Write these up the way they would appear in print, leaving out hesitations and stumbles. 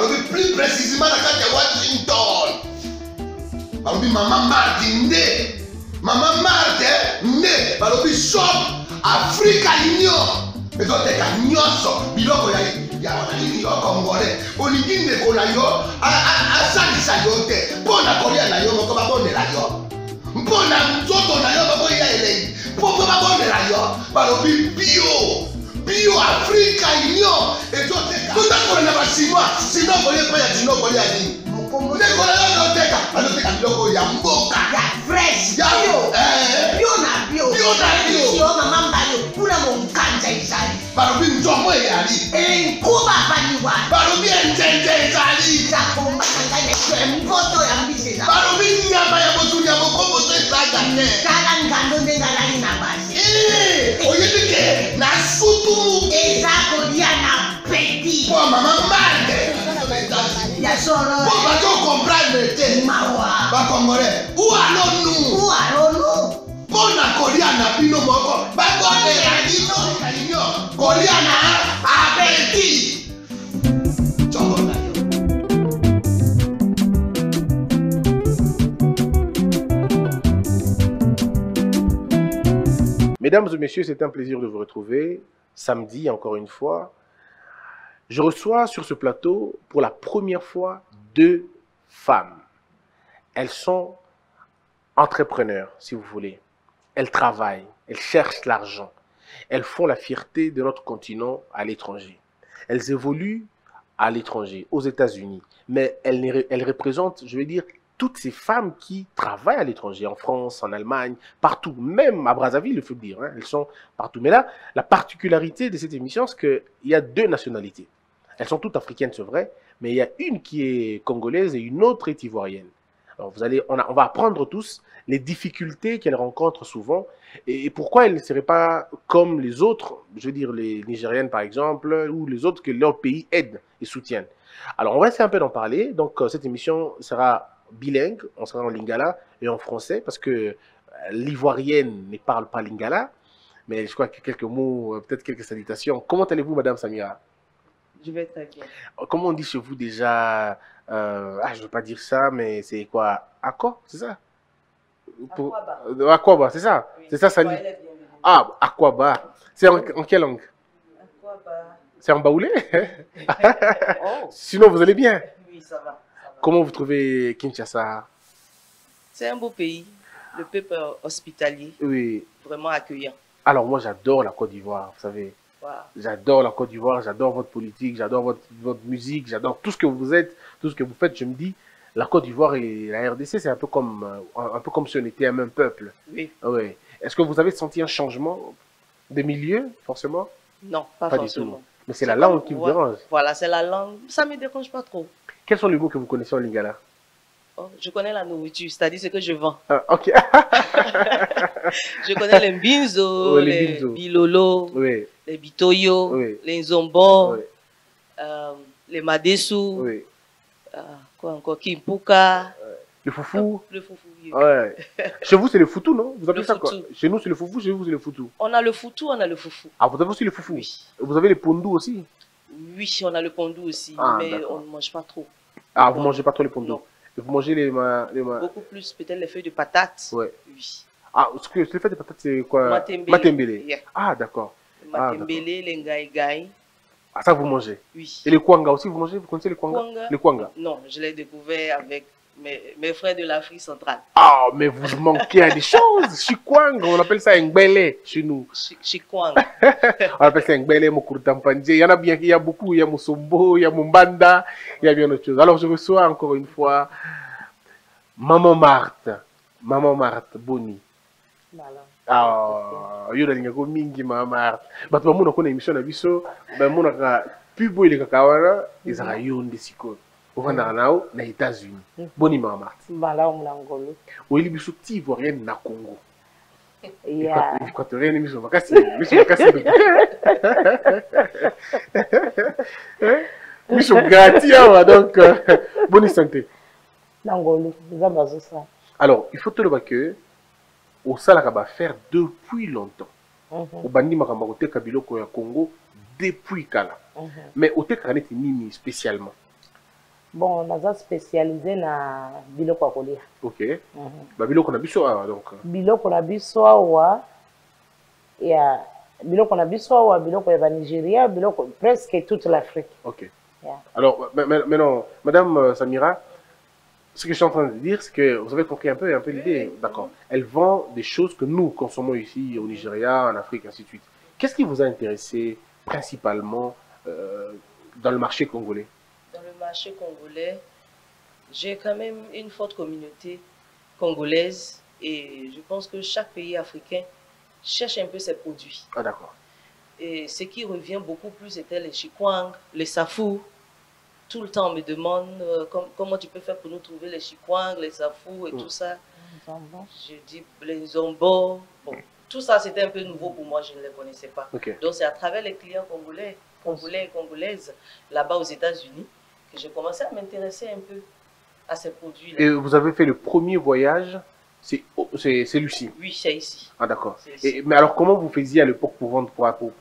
balobi plus précisément na kati ya Washington balobi mama Marthe nde mama Marthe nde balobi shop Africa Union ezoteka nyonso biloko ya nini yo congolais olingi ndeko na yo asalisa yo te mpona kolia na yo moko babondela yo mpona nzoto na yo bakoya elengi mpo babondela yo balobi bio Africa Union ezoteka totakola na basinois sinokolia mpe ya sinokolia nini ndeko na yo azoteka biloko ya mboka ya fresh bio mama mbayo kuna monkanja izali balobi nzombo eyali enkuba baliwa balobi enjenje ezali zakomba nanga mpoto ya mbisi balobi nyama ya botu ya bokomboto ezaga te tala ngando ndengalali na basi oyebike na sutu eza kolia na peti po mama Marthe ya soro po bato comprendre te mawa bakongolais ou alonu mpona kolia na bino moko bakondela bino kolia na apeti nzongo na yo. Mesdames et messieurs, c'est un plaisir de vous retrouver. Samedi, encore une fois, je reçois sur ce plateau pour la première fois 2 femmes. Elles sont entrepreneurs, si vous voulez. Elles travaillent, elles cherchent l'argent. Elles font la fierté de notre continent à l'étranger. Elles évoluent à l'étranger, aux États-Unis. Mais elles représentent, je veux dire, toutes ces femmes qui travaillent à l'étranger, en France, en Allemagne, partout, même à Brazzaville, il faut le dire, hein, elles sont partout. Mais là, la particularité de cette émission, c'est qu'il y a 2 nationalités. Elles sont toutes africaines, c'est vrai, mais il y a une qui est congolaise et une autre est ivoirienne. Alors on va apprendre tous les difficultés qu'elles rencontrent souvent et pourquoi elles ne seraient pas comme les autres, je veux dire les Nigériennes par exemple, ou les autres que leur pays aident et soutiennent. Alors on va essayer un peu d'en parler. Donc cette émission sera bilingue, on sera en lingala et en français parce que l'ivoirienne ne parle pas lingala, mais je crois que quelques mots, peut-être quelques salutations. Comment allez-vous, Madame Samira? Je vais très bien. Comment on dit chez vous déjà je ne veux pas dire ça, mais c'est quoi? Aqua, c'est ça? Aquaba, c'est ça? Oui. C'est ça, ça dit. Ah, Aquaba. C'est en quelle langue? Aquaba. C'est en baoulé? Oh. Sinon, vous allez bien? Oui, ça va. Comment vous trouvez Kinshasa? C'est un beau pays. Le peuple hospitalier. Oui. Vraiment accueillant. Alors, moi, j'adore la Côte d'Ivoire, vous savez. Wow. J'adore la Côte d'Ivoire, j'adore votre politique, j'adore votre musique, j'adore tout ce que vous êtes, tout ce que vous faites. Je me dis, la Côte d'Ivoire et la RDC, c'est un peu comme si on était un même peuple. Oui. Oui. Est-ce que vous avez senti un changement de milieu, forcément? Non, pas forcément. Du tout. Mais c'est la langue qui vous dérange. Voilà, c'est la langue. Ça ne me dérange pas trop. Quels sont les mots que vous connaissez en lingala? Oh, je connais la nourriture, c'est-à-dire ce que je vends. Ah, ok. Je connais les mbinzo, les bilolo, oui, les bitoyo, oui, les nzombo, oui, les madesu, oui, quoi encore, kimpuka, le foufou. Le foufou, oui. Ouais. Chez vous, c'est le foutou, non? Vous appelez ça quoi? Chez nous, c'est le foufou, chez vous, c'est le foutou. On a le foutou, on a le foufou. Ah, vous avez aussi le foufou? Oui. Vous avez les pondous aussi? Oui, on a le pondou aussi, mais on ne mange pas trop. Ah, vous ne mangez pas trop les pondous? Non. Vous mangez les beaucoup plus, peut-être les feuilles de patates. Ouais. Oui. Ah, ce que les feuilles de patates, c'est quoi? Matembele. Yeah. Ah, d'accord. Matembele, les ngai-ngai. Ah, ça vous mangez? Oui. Et les kwanga aussi, vous mangez? Vous connaissez les kwanga? Les kwanga? Non, je l'ai découvert avec mes frères de l'Afrique centrale. Ah, mais vous manquez à des choses. Chikwanga, on appelle ça ngbele chez nous. Chikwanga. On appelle ça ngbele, mokurtampanje. Il y en a bien, il y a beaucoup. Il y a Musombo, il y a Mumbanda, il y a bien d'autres choses. Alors je reçois encore une fois Maman Marthe. Maman Marthe, Boni. Ah, yo da linga ko mingi Maman Marthe. Bato ba muna ko na émission na biso, ba muna ka pibo ile kakawana, ezaka yonde siko. Au Nao, aux États-Unis. Boni Maman Marthe. Malangolo. Ou il est sorti ivoirienne na Congo. Yeah. Équatorienne, mission vacances. Mission gratis, donc bonne santé. Nangolo, ça. Alors, il faut te le dire que au Salaka va faire depuis longtemps. Au bandi makabarote kabilo ko ya Congo depuis kala. Mais au te kaneti nini spécialement. Bon, on a spécialisé na biloko kolia. Ok. Ba biloko na biso donc. Biloko na biso wa ya biloko na biso wa biloko ya Nigeria, biloko presque toute l'Afrique. Ok. Yeah. Alors maintenant, Madame Samira, ce que je suis en train de dire, c'est que vous avez compris un peu l'idée, d'accord. Elle vend des choses que nous consommons ici au Nigeria, en Afrique, ainsi de suite. Qu'est-ce qui vous a intéressé principalement dans le marché congolais? Dans le marché congolais, j'ai quand même une forte communauté congolaise et je pense que chaque pays africain cherche un peu ses produits. Ah d'accord. Et ce qui revient beaucoup plus, c'était les chikwang, les safou. Tout le temps, on me demande comment tu peux faire pour nous trouver les chikwang, les safou et tout ça. Je dis les zombos. Bon, tout ça, c'était un peu nouveau pour moi, je ne les connaissais pas. Okay. Donc, c'est à travers les clients congolais et congolaises, là-bas aux États-Unis, que j'ai commencé à m'intéresser un peu à ces produits-là. Et vous avez fait le premier voyage, c'est Lucie? Oui, c'est ici. Ah d'accord. Mais alors, comment vous faisiez à l'époque pour vendre,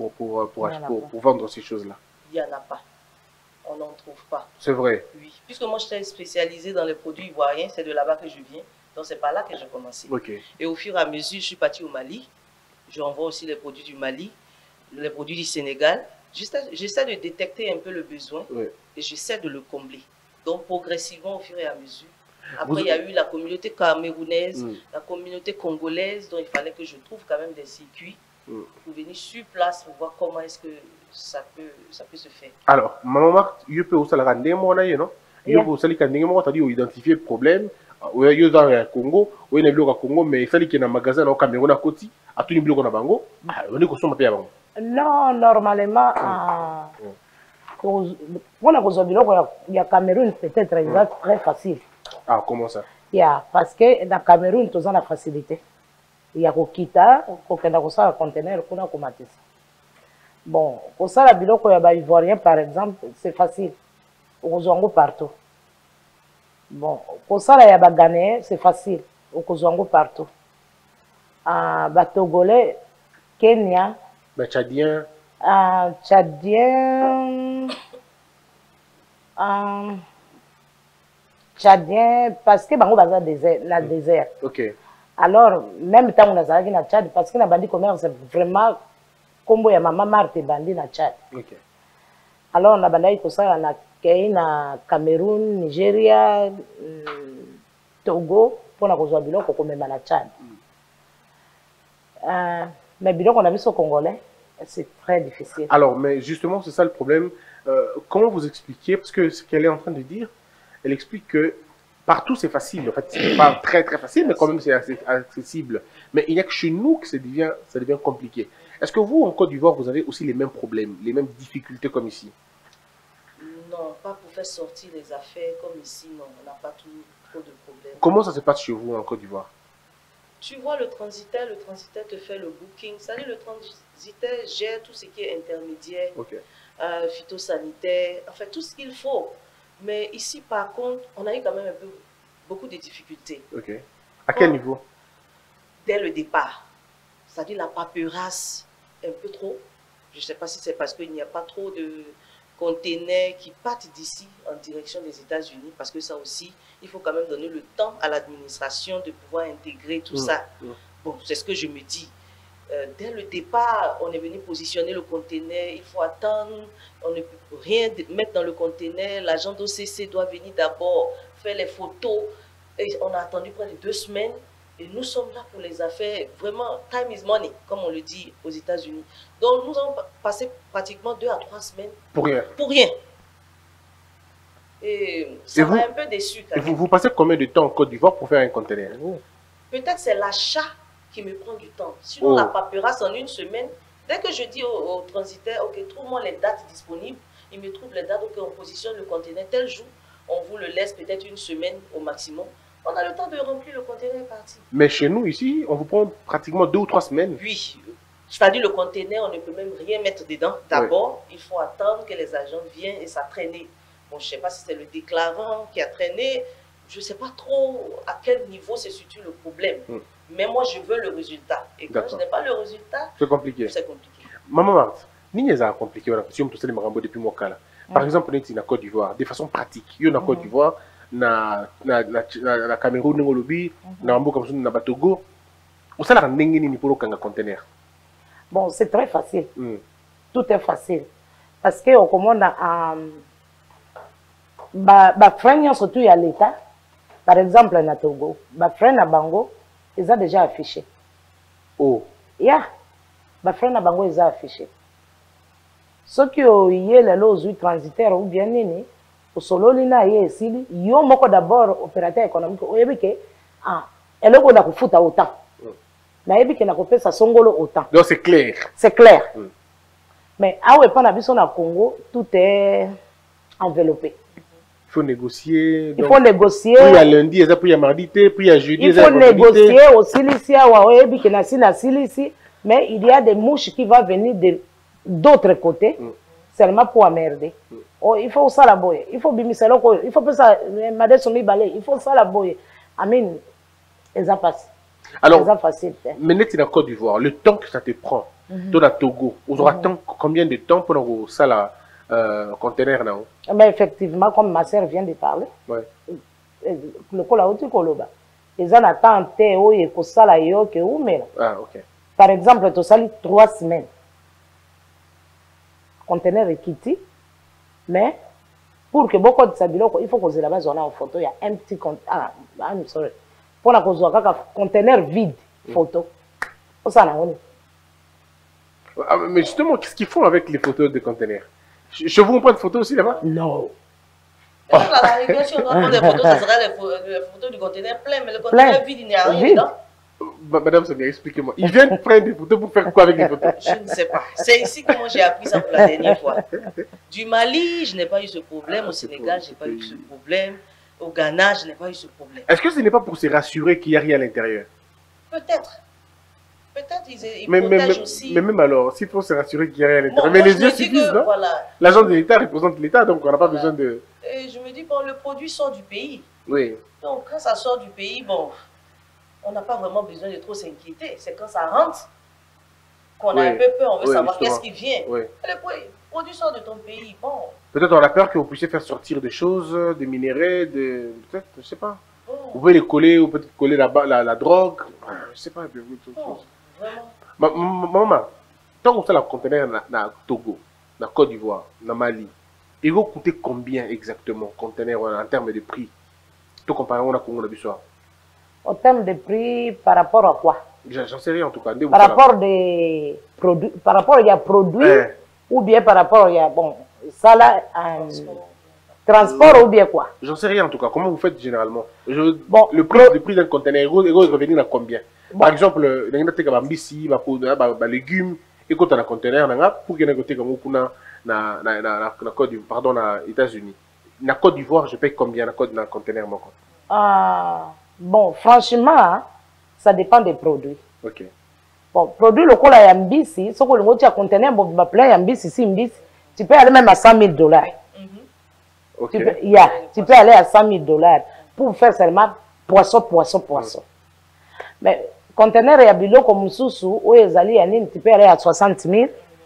pour vendre ces choses-là? Il n'y en a pas. On n'en trouve pas. C'est vrai? Oui. Puisque moi, j'étais spécialisée dans les produits ivoiriens, c'est de là-bas que je viens. Donc, c'est par là que j'ai commencé. Okay. Et au fur et à mesure, je suis partie au Mali. Je renvoie aussi les produits du Mali, les produits du Sénégal. J'essaie de détecter un peu le besoin et j'essaie de le combler. Donc, progressivement, au fur et à mesure. Après, il y a eu la communauté camerounaise, la communauté congolaise, dont il fallait que je trouve quand même des circuits pour venir sur place pour voir comment est-ce que ça peut se faire. Alors, maman Marthe, il peut aussi la rendre non? Il peut aussi identifier le problème. Il y a dans Congo, il y a au Congo, mais il fallait qu'il y ait un magasin au Cameroun à côté, à tout le monde au Bango. On est consommé à Bango. Non, normalement, pour il y a Cameroun, peut-être très facile. Ah, comment ça? Parce que dans Cameroun, tu as la facilité. Il y a Kokita, un conteneur, bon, pour ça, la biloko ya ivoirien, par exemple, c'est facile. Au partout. Bon, pour ça, il y a Ghanéen, c'est facile. Au partout. Togolais, Kenya. Tchadien. Tchadien, parce que bango baza la désert. Ok. Alors, même temps on a zalaki na Tchad, parce que na bandi commerce, c'est vraiment combo ya Maman Marthe bandi na Tchad. Ok. Alors, on a bandai kosala na na Cameroun, Nigeria, Togo, pour na kozwa biloko komema na Tchad. Mais biloko on a mis au Congolais, c'est très difficile. Alors, mais justement, c'est ça le problème. Comment vous expliquez, parce que ce qu'elle est en train de dire, elle explique que partout c'est facile, en fait, c'est pas très facile, mais quand même c'est accessible. Mais il n'y a que chez nous que ça devient compliqué. Est-ce que vous, en Côte d'Ivoire, vous avez aussi les mêmes problèmes, les mêmes difficultés comme ici? Non, pas pour faire sortir les affaires comme ici, non, on n'a pas trop de problèmes. Comment ça se passe chez vous en Côte d'Ivoire? Tu vois le transitaire te fait le booking, c'est-à-dire le transitaire gère tout ce qui est intermédiaire, phytosanitaire, enfin tout ce qu'il faut. Mais ici, par contre, on a eu quand même beaucoup de difficultés. Ok. À quel niveau? Dès le départ. C'est-à-dire la paperasse, un peu trop. Je ne sais pas si c'est parce qu'il n'y a pas trop de containers qui partent d'ici en direction des États-Unis. Parce que ça aussi, il faut quand même donner le temps à l'administration de pouvoir intégrer tout ça. Bon, c'est ce que je me dis. Dès le départ, on est venu positionner le conteneur, il faut attendre, on ne peut rien mettre dans le conteneur, l'agent d'OCC doit venir d'abord faire les photos, et on a attendu près de 2 semaines, et nous sommes là pour les affaires, vraiment, time is money, comme on le dit aux États-Unis. Donc nous avons passé pratiquement 2 à 3 semaines pour rien. Pour rien. Et ça m'a un peu déçu. Vous passez combien de temps en Côte d'Ivoire pour faire un conteneur? Peut-être c'est l'achat qui me prend du temps. Sinon, la paperasse en 1 semaine, dès que je dis au transitaire, ok, trouve-moi les dates disponibles, il me trouve les dates, ok, on positionne le conteneur tel jour, on vous le laisse peut-être 1 semaine au maximum. On a le temps de remplir le conteneur et partir. Mais chez nous, ici, on vous prend pratiquement 2 ou 3 semaines. Oui. C'est-à-dire le conteneur, on ne peut même rien mettre dedans. D'abord, il faut attendre que les agents viennent et ça traîne. Bon, je ne sais pas si c'est le déclarant qui a traîné. Je ne sais pas trop à quel niveau se situe le problème. Mais moi, je veux le résultat. Et quand je n'ai pas le résultat, c'est compliqué. C'est compliqué. Maman Marthe, ni les a compliqué, on a depuis mon cas. Par exemple, neti na Côte d'Ivoire, de façon pratique. Yo na Côte d'Ivoire, na Cameroun, na Ngolobi, na Mboka Moussou, na Batogo. Où ça la ndenge ni pour kanga conteneur? Bon, c'est très facile. Tout est facile. Parce que au commande frein surtout il y a l'État. Par exemple, na Togo, frein na Bango, ils ont déjà affiché. Oh. Yeah. Frein na Bango, ils ont affiché. Ceux qui ont eu les lots transitaires ou bien nini, au solo lina yé sili, yo moko d'abord opérateur économique, ou yébike, elle est là pour foutre autant. Na yébike na kopé sa songolo autant. Donc c'est clair. C'est clair. Mais à où est pas na Congo, tout est enveloppé. Il faut négocier. Il faut négocier. Puis il y a lundi, puis il y a mardi, puis il y a jeudi. Il faut négocier aussi ici, mais il y a des mouches qui vont venir d'autres côtés, seulement pour emmerder. Oh, il faut ça la boye. Il faut bimiselo, il faut ça, madame Somi Balé, il faut ça la boye. Amen. Ils ont passé. Alors, facile. Mais net dans Côte d'Ivoire, le temps que ça te prend, toi à Togo, on aura combien de temps pour avoir ça la conteneur là? Mais effectivement, comme ma sœur vient de parler, le cola au Tikoloba, ils en attendent et que ça la yo que ou mais. Ah, ok. Par exemple, tu sali 3 semaines. Conteneur est quitté, mais pour que beaucoup de sabilo, il faut que vous la base en photo, il y a un petit conteneur. Ah, I'm sorry. Pour la cause un conteneur vide, photo. Ça n'a pas. Mais justement, qu'est-ce qu'ils font avec les photos de conteneurs? Je vous prends de photos aussi là-bas? Non. À la rigueur, si on doit prendre des photos, ce sera les photos du conteneur plein, mais le conteneur vide, il n'y a rien dedans. Madame Samia, expliquez-moi. Ils viennent prendre des photos pour faire quoi avec les photos? Je ne sais pas. C'est ici que moi j'ai appris ça pour la dernière fois. Du Mali, je n'ai pas eu ce problème. Au Sénégal, je n'ai pas eu ce problème. Au Ghana, je n'ai pas eu ce problème. Est-ce que ce n'est pas pour se rassurer qu'il n'y a rien à l'intérieur? Peut-être. Peut-être ils protègent aussi. Mais même alors, s'il faut se rassurer qu'il n'y a rien à l'intérieur. Bon, mais les yeux suffisent, non? Voilà. L'agent de l'État représente l'État, donc on n'a pas besoin de... Et je me dis, bon, le produit sort du pays. Oui. Donc quand ça sort du pays, bon, on n'a pas vraiment besoin de trop s'inquiéter. C'est quand ça rentre qu'on a un peu peur, on veut savoir qu'est-ce qui vient. Oui. Le produit sort de ton pays, bon. Peut-être on a peur que vous puissiez faire sortir des choses, des minéraux, peut-être, je ne sais pas. Bon. Vous pouvez les coller, ou peut-être coller la drogue, je ne sais pas. Bon, vraiment. Maman, tant que ça la conteneur na Togo, na Côte d'Ivoire, na Mali, il va coûter combien exactement conteneur en termes de prix? Tout comparé au Congo d'Abissoir. En termes de prix, par rapport à quoi? J'en sais rien en tout cas. Par rapport des produits, par rapport il y a produits, ou bien par rapport il y a bon, ça là, transport ou bien quoi? J'en sais rien en tout cas. Comment vous faites généralement? Bon, le prix d'un conteneur, il va revenir à combien? Par exemple, il y a des mbisi, des légumes, et quand on a un conteneur, pour qu'il y ait un côté comme na Côte d'Ivoire, pardon, na États-Unis. Na Côte d'Ivoire, je paye combien dans un conteneur? Bon, franchement, ça dépend des produits. Ok. Bon, produit local à Yambisi, ce que le mot tu as conteneur, bon, plein Yambisi, si Mbisi, tu peux aller même à $100,000. Ok. Tu peux aller à $100,000 pour faire seulement poisson. Mais conteneur et habilo comme Soussou, ou Ezali Yanine, tu peux aller à $60,000.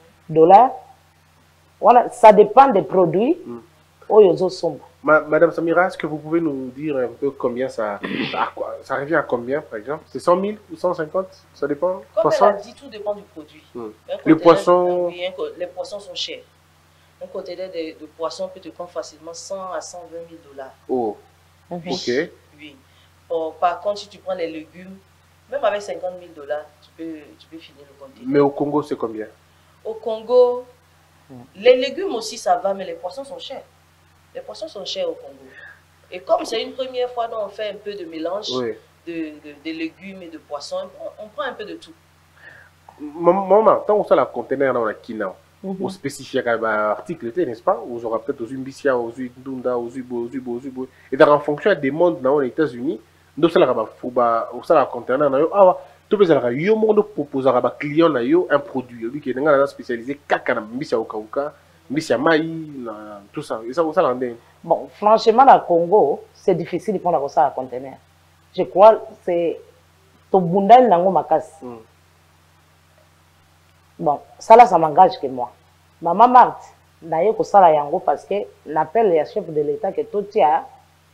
Voilà, ça dépend des produits. Madame Samira, est-ce que vous pouvez nous dire un peu combien ça revient à combien par exemple? C'est 100 000 ou 150? Ça dépend? Comme elle a dit, tout dépend du produit. Les poissons... Les poissons sont chers. Un conteneur de poissons peut te prendre facilement 100 à 120 000 $. Oh, oui. Ok. Oui. Bon, par contre, si tu prends les légumes, même avec 50 000 $, tu peux finir le conteneur. Mais au Congo, c'est combien? Au Congo, les légumes aussi, ça va, mais les poissons sont chers. Les poissons sont chers au Congo. Et comme c'est une première fois dont on fait un peu de mélange de légumes et de poissons, on prend un peu de tout. Maman, tant que ça la conteneur dans la Kina, on spécifie un article, n'est-ce pas? Vous aurez peut-être aux Umbisia, aux Dunda, aux Ubo. Et en fonction des demandes dans les États-Unis, nous ça la conteneur dans ah tout le monde yo monde propose à client na yo un produit lui qui est spécialisé kaka na Mbisia Okauka, Mbisia Mai, tout ça. Et ça l'endait. Bon, franchement, au Congo, c'est difficile de prendre ça à conteneur. Je crois que c'est tout bundal nango makas. Bon, ça là, ça m'engage que moi. Maman Marthe, naye kosala yango parce que l'appel ya chef de l'état que totia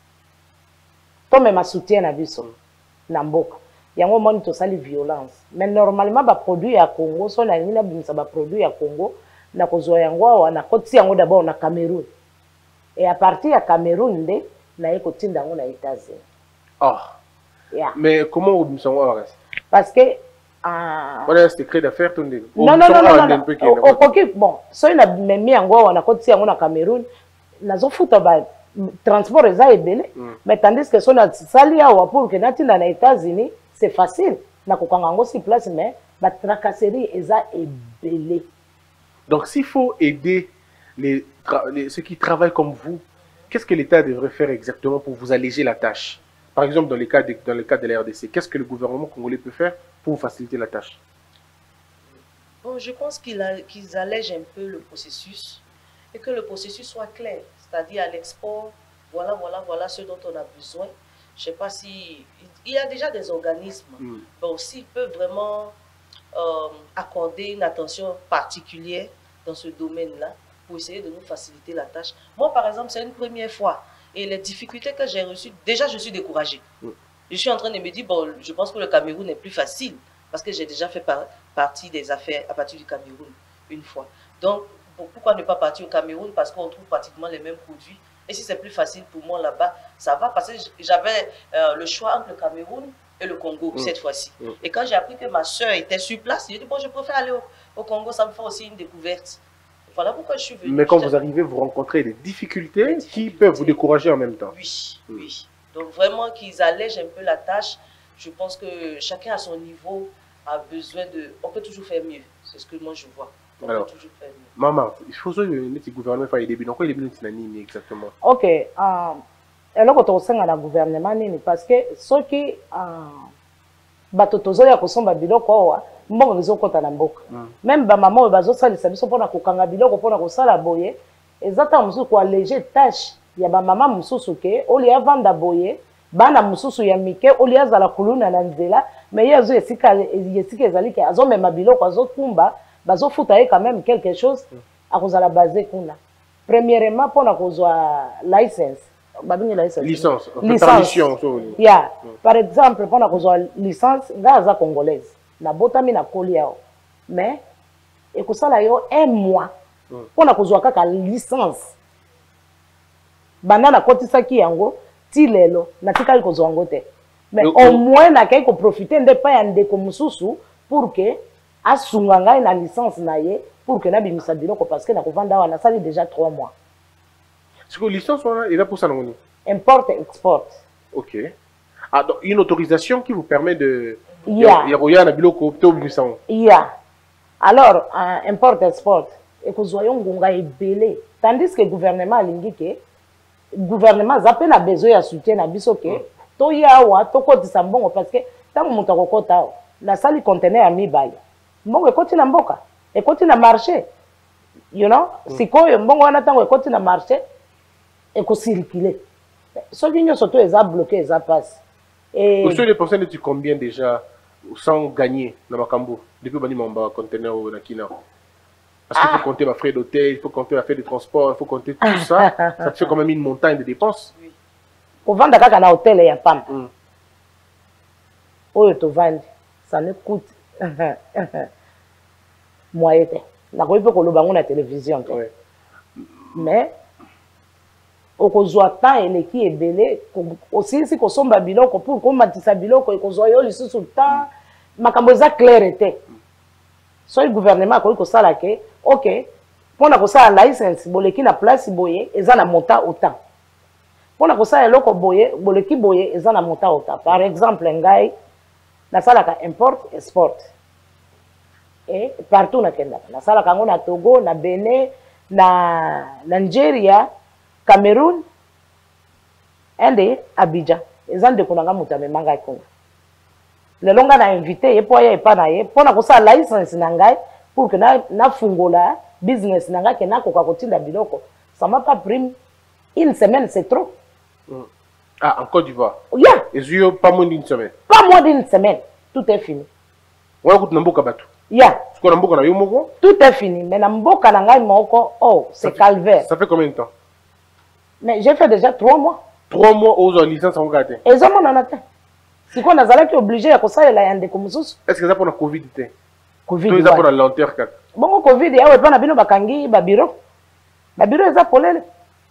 tomema soutien na biso na mboka yango moni tosali violence mais normalement ba produit ya Congo so na nina bimisa ba produit ya Congo na kozwa yango awa na koti yango d'abord na Cameroun et à partir ya Cameroun nde naye kotinda yango na États-Unis. Yeah. Mais comment vous me parce que voilà un secret d'affaires tout le non bon so ina memi yango awa na koti yango na Cameroun nazo futa ba transport eza ebele mais tandis que so na sali awa pour que natinda na États-Unis c'est facile na kokanga yango si place mais ba tracasserie eza ebele. Donc s'il faut aider ceux qui travaillent comme vous, qu'est-ce que l'État devrait faire exactement pour vous alléger la tâche? Par exemple, dans le cas de la RDC, qu'est-ce que le gouvernement congolais peut faire pour vous faciliter la tâche? Bon, je pense qu'ils allègent un peu le processus et que le processus soit clair. C'est-à-dire à l'export, voilà ce dont on a besoin. Je ne sais pas si... Il y a déjà des organismes. Bon, s'ils peuvent vraiment accorder une attention particulière dans ce domaine-là pour essayer de nous faciliter la tâche. Moi, par exemple, c'est une première fois. Et les difficultés que j'ai reçues, déjà, je suis découragée. Je suis en train de me dire, bon, je pense que le Cameroun est plus facile parce que j'ai déjà fait partie des affaires à partir du Cameroun une fois. Donc, pourquoi ne pas partir au Cameroun? Parce qu'on trouve pratiquement les mêmes produits. Et si c'est plus facile pour moi là-bas, ça va parce que j'avais le choix entre le Cameroun et le Congo cette fois-ci. Et quand j'ai appris que ma soeur était sur place, j'ai dit, bon, je préfère aller au Congo, ça me fait aussi une découverte. Voilà pourquoi je suis venue. Mais quand vous arrivez, vous rencontrez des difficultés qui peuvent vous décourager en même temps. Oui. Donc vraiment qu'ils allègent un peu la tâche. Je pense que chacun à son niveau a besoin de... On peut toujours faire mieux. C'est ce que moi je vois. On peut toujours faire mieux. Maman, il faut que le gouvernement fasse des bilans. Quoi les bilans exactement? Ok. Alors que tu as un gouvernement, parce que ceux qui... batotozo ya kosomba biloko awa mbongo ezokota na mboka même ba maman bazosalisa biso mpona kokanga biloko mpona kosala boye eza ta mosusu koalléger tâche ya ba maman mosusu ke oli avanda boye bana mosusu ya mike oli azala kuluna na nzela mais ye azo esika ezali ke azomema biloko azotumba bazofuta ye quand même quelque chose akozala basé kuna premièrement mpona kozwa licence. Licence. Yeah. Par exemple, pour la licence, gaza congolaise. Na botami na koliao. Mais, et que ça là yo un mois. Pour la kaka licence. Banana koti saki yango, tilelo, na tika ko zongote. Mais au moins na kay ko profiter de pa yande ko mususu pour que asunga ngai na licence na ye pour que na bimisa biloko parce que na ko vanda wana sali déjà 3 mois. Est-ce que licence est là pour ça? Import et export. Ok. Ah, donc une autorisation qui vous permet de... Yeah. Yeah. Alors, import et export. Et que soyons gonga et belé. Tandis que le gouvernement a l'indiqué, le gouvernement a peine besoin de soutien à bisoke. To ya wa to ko disambongo parce que tant mon takokota la salle conteneur a mis bail. Mbongo ekoti na mboka, ekoti na marché. You know? Sikoyo mbongo wana tango ekoti na marché. Et qu'on circule. Ceux qui sont surtout bloqués, ils passent. Et... Vous les personnes, tu combien déjà sans gagner dans ma cambo depuis que mon conteneur au Nakina? Parce qu'il faut compter ma frais d'hôtel, il faut compter ma frais de transport, il faut compter tout ça. Ça te fait quand même une montagne de dépenses. Pour vendre un hôtel, il y a pas. Oh, tu vends, ça ne coûte. Moi, je ne peux pas la télévision. Mais. Okozwa temps eleki ebele aussi si kosomba biloko pour komatisa biloko ekozwa yo lisusu temps makambo eza clair ete so le gouvernement akoki kosala ke ok mpona kosala license boleki na place boye eza na montant autant mpona kosala eloko boye boleki boye eza na montant autant par exemple ngai nasalaka import export et partout nakendaka nasalaka yango na Togo na Benin na Nigeria Cameroun et Abidjan. Ils ont découvert que les gens le longa na invité et pour y pas na ye pour na ko sa licence nangai pour que na fungola business nanga ke na ko ka kotinda biloko ça m'a pas pris une semaine c'est trop. Ah en Côte d'Ivoire. Yeah. Et pas moins d'une semaine. Pas moins d'une semaine tout est fini. Ouais, écoute n'importe quoi. Yeah. Tout est fini. Mais Namboka Nangai Moko, oh, c'est calvaire. Ça fait combien de temps? Mais j'ai fait déjà 3 mois. 3 mois aux licences en gâté. Et ça, on en a fait. Si on a été obligé à ça, il y a un décommusus. Est-ce que ça pour la Covid? Covid. Tout ça pour la lenteur. Bon, Covid, il y a pas de bakangi, babiro. Babiro est appelé.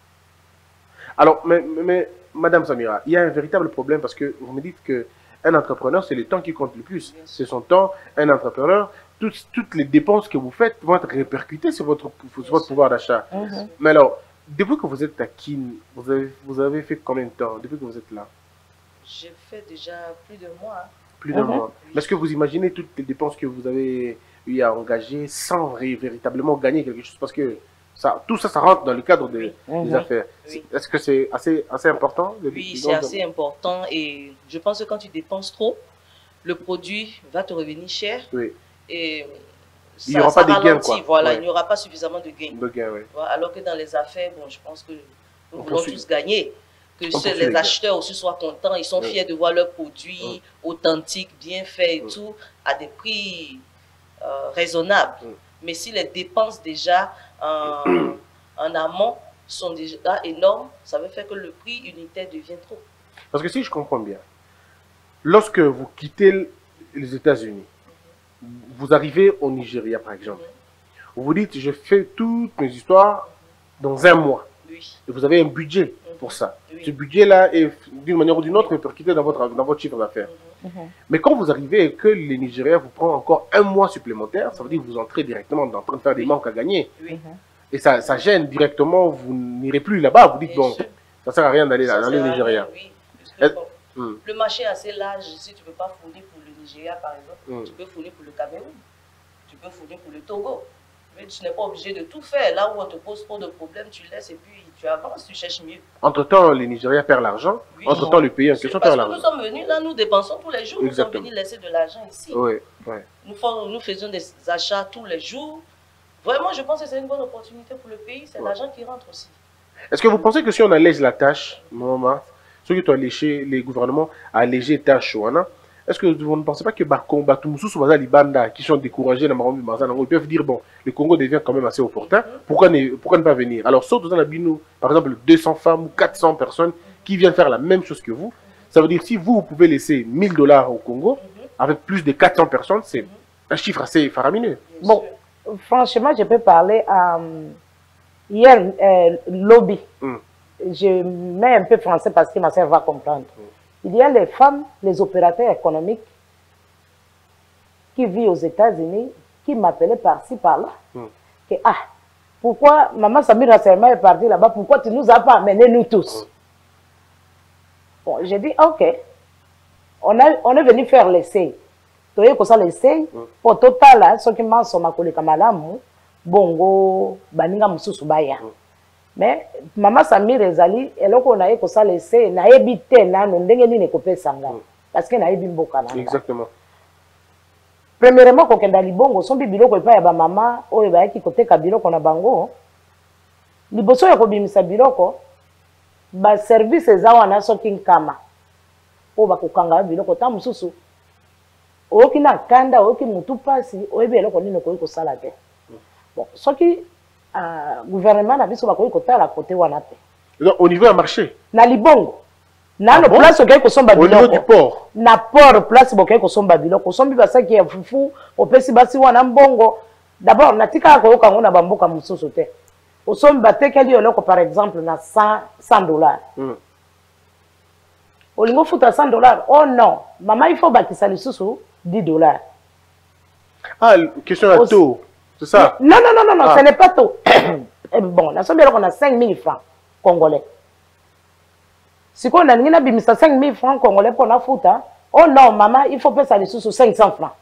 Alors, mais Madame Samira, il y a un véritable problème parce que vous me dites qu'un entrepreneur, c'est le temps qui compte le plus. C'est son temps. Un entrepreneur, toutes les dépenses que vous faites vont être répercutées sur votre pouvoir d'achat. Mais alors, depuis que vous êtes à Kin, vous avez fait combien de temps depuis que vous êtes là? J'ai fait déjà plus de mois. Plus d'un mois. Mais est-ce que vous imaginez toutes les dépenses que vous avez eu à engager sans véritablement gagner quelque chose? Parce que tout ça, ça rentre dans le cadre des affaires. Oui. Est-ce que c'est assez important? Oui, c'est assez important. Et je pense que quand tu dépenses trop, le produit va te revenir cher. Oui. Et il n'y aura pas de gains, quoi. Voilà, ouais. Il n'y aura pas suffisamment de gains. Oui. Voilà, alors que dans les affaires, bon, je pense que nous voulons tous gagner. Que les acheteurs aussi soient contents, ils sont fiers de voir leurs produits authentiques, bien faits et tout, à des prix raisonnables. Mais si les dépenses déjà en amont sont déjà énormes, ça veut faire que le prix unitaire devient trop. Parce que si je comprends bien, lorsque vous quittez les États-Unis, vous arrivez au Nigeria par exemple, vous vous dites je fais toutes mes histoires dans 1 mois. Oui. Et vous avez un budget pour ça. Oui. Ce budget-là est d'une manière ou d'une autre répercuté dans votre chiffre d'affaires. Mais quand vous arrivez et que les Nigériens vous prennent encore 1 mois supplémentaire, ça veut dire que vous entrez directement en train de faire des manques à gagner. Oui. Et ça gêne directement, vous n'irez plus là-bas. Vous dites, bon, ça ne sert à rien d'aller dans le Nigeria. Oui. Le marché est assez large. Si tu ne peux pas fournir pour le Nigeria, par exemple, tu peux fournir pour le Cameroun, tu peux fournir pour le Togo. Mais tu n'es pas obligé de tout faire. Là où on te pose trop de problèmes, tu laisses et puis tu avances, tu cherches mieux. Entre-temps, les Nigériens perdent l'argent. Oui. Entre-temps, le pays en question perd l'argent. Parce que nous sommes venus là, nous dépensons tous les jours. Exactement. Nous sommes venus laisser de l'argent ici. Oui. Nous faisons des achats tous les jours. Vraiment, je pense que c'est une bonne opportunité pour le pays. C'est l'argent qui rentre aussi. Est-ce que vous pensez que si on allège la tâche, maman, ceux qui ont allégé les gouvernements à alléger les tâches, est-ce que vous ne pensez pas que qui sont découragés ils peuvent dire bon, le Congo devient quand même assez opportun, pourquoi ne pas venir? Alors, sauf dans la Binou, par exemple, 200 femmes ou 400 personnes qui viennent faire la même chose que vous, ça veut dire si vous pouvez laisser $1000 au Congo, avec plus de 400 personnes, c'est un chiffre assez faramineux. Bon, franchement, je peux parler hier, lobby. Je mets un peu français parce que ma soeur va comprendre. Il y a les femmes, les opérateurs économiques qui vivent aux États-Unis, qui m'appelaient par-ci, par-là. Que, pourquoi Maman Samira Serma est partie là-bas, pourquoi tu nous as pas amenés nous tous? Bon, j'ai dit, ok, on est venu faire l'essai. Tu vois, comme ça, l'essai, pour total, ceux qui m'ont sommé comme bongo, baninga mususu baya. Mais Maman Samira Ezali, elle a eu ça l'essai, n'a évité na ndenge ni nekopé sanga parce que n'a ebimboka na. Exactement. Premièrement quand on dali bongo son bibilo ko pa ya ba mama oyo ba yaki kote kabilo ko na bango. Liboso ya ko bimisa biloko ba service za wana so kinkama. O ba kokanga biloko ta mususu. Oki na kanda oki mutu pasi oyebelo ko nini ko sala te. Bon, ce qui gouvernement na biso bakoki kotala côté wana te. Donc au niveau du marché. Na libongo. Na no place okai kosomba biloko. Au niveau du port. Na port place bokai kosomba biloko. Sombi basaki ya fufu, opesi basi wana mbongo. D'abord natika ko yoka ngona bamboka mususu te. Osombi batekeli oloko par exemple na $100. Olingo futa $100. Oh non, maman il faut bakisa lisusu $10. Ah, question à taux. C'est ça? Non, ce n'est pas tout. Bon, la somme on a 5000 francs congolais. Si on a 5000 francs congolais pour la fouta, oh non, maman, il faut payer ça sous 500 francs.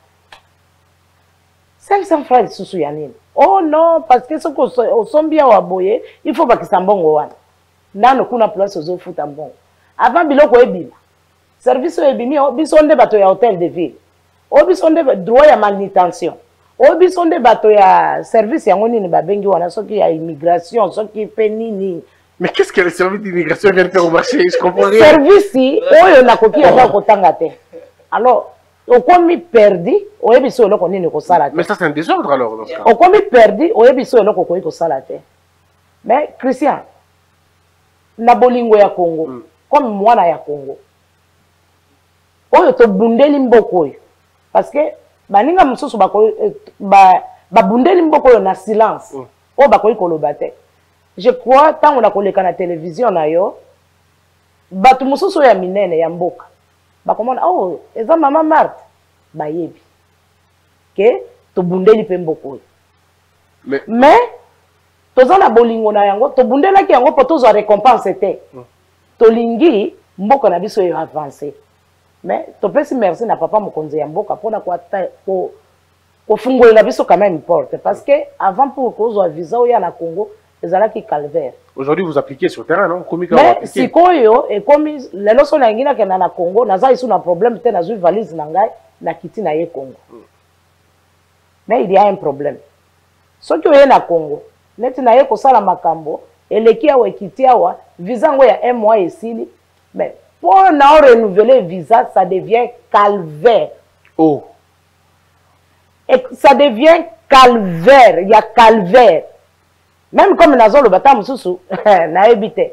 500 francs sous yanine. Oh non, parce que ce qu'on sommes bien au boye, il faut pas que ça bon wan. Nano kuna place aux fouta bon. Avant biloko ebima. Service ebimi, bisonde bato ya hôtel de ville. Obisonde droit ya manutention. Obisonde bato ya service yango nini babengi wana soki ya immigration soki pe nini. Mais qu'est-ce que le service d'immigration vient faire au marché? Je comprends rien. Service oyo na koki ya kotanga te. Alors okomi perdi oyebi so eloko nini kosala te. Mais ça c'est un désordre alors dans ce cas. Okomi perdi oyebi so eloko koyi kosala te. Mais Christian na bolingo ya Congo comme mwana ya Congo oyo tobundeli mboko oyo parce que baninga mosusu babundeli mboko oyo na silence oyo bakoyi koloba te. Je crois ntango na koleka na télévision na yo bato mosusu ya minene ya mboka bakomona oh eza mama Marthe bayebi ke tobundeli mpe mboko oyo mais toza na bolingo na yango tobundelaki yango mpo tozwa récompense te tolingi mboka na biso eyo avance mais topesi merci na papa mokonzi ya mboka mpona kofungolela biso quand même porte parce que avant pour kozwa visa oya na Congo ezalaki calvaire. Aujourd'hui vous appliquez sur terrain non? Mais sikoyo ekomi lelo so na ngina kena na Congo naza isu na problème te nazwi valise na ngai na kiti na ye Congo. Mais il y a un problème. Soki oye na Congo neti na ye kosala makambo eleki awa ekiti awa visa ngo ya 1 mois esili mais pour na renouveler visa ça devient calvaire. Oh. Et ça devient calvaire, il y a calvaire. Même comme nazo le bata mususu na ebite.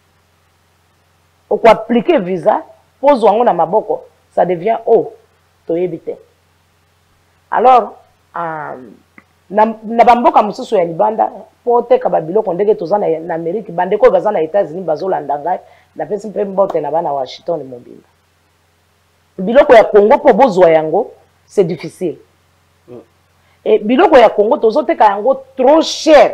Oko appliquer visa pose wango na maboko ça devient oh to ebite. Alors na bamboka mususu ya libanda po teka babiloko ndenge toza na Amerique bandeko baza na États-Unis bazolanda ngai na pesi mpe mbote na bana Washington mobimba. Biloko ya Congo po bozwa yango c'est difficile. Et biloko ya Congo tozoteka yango trop cher.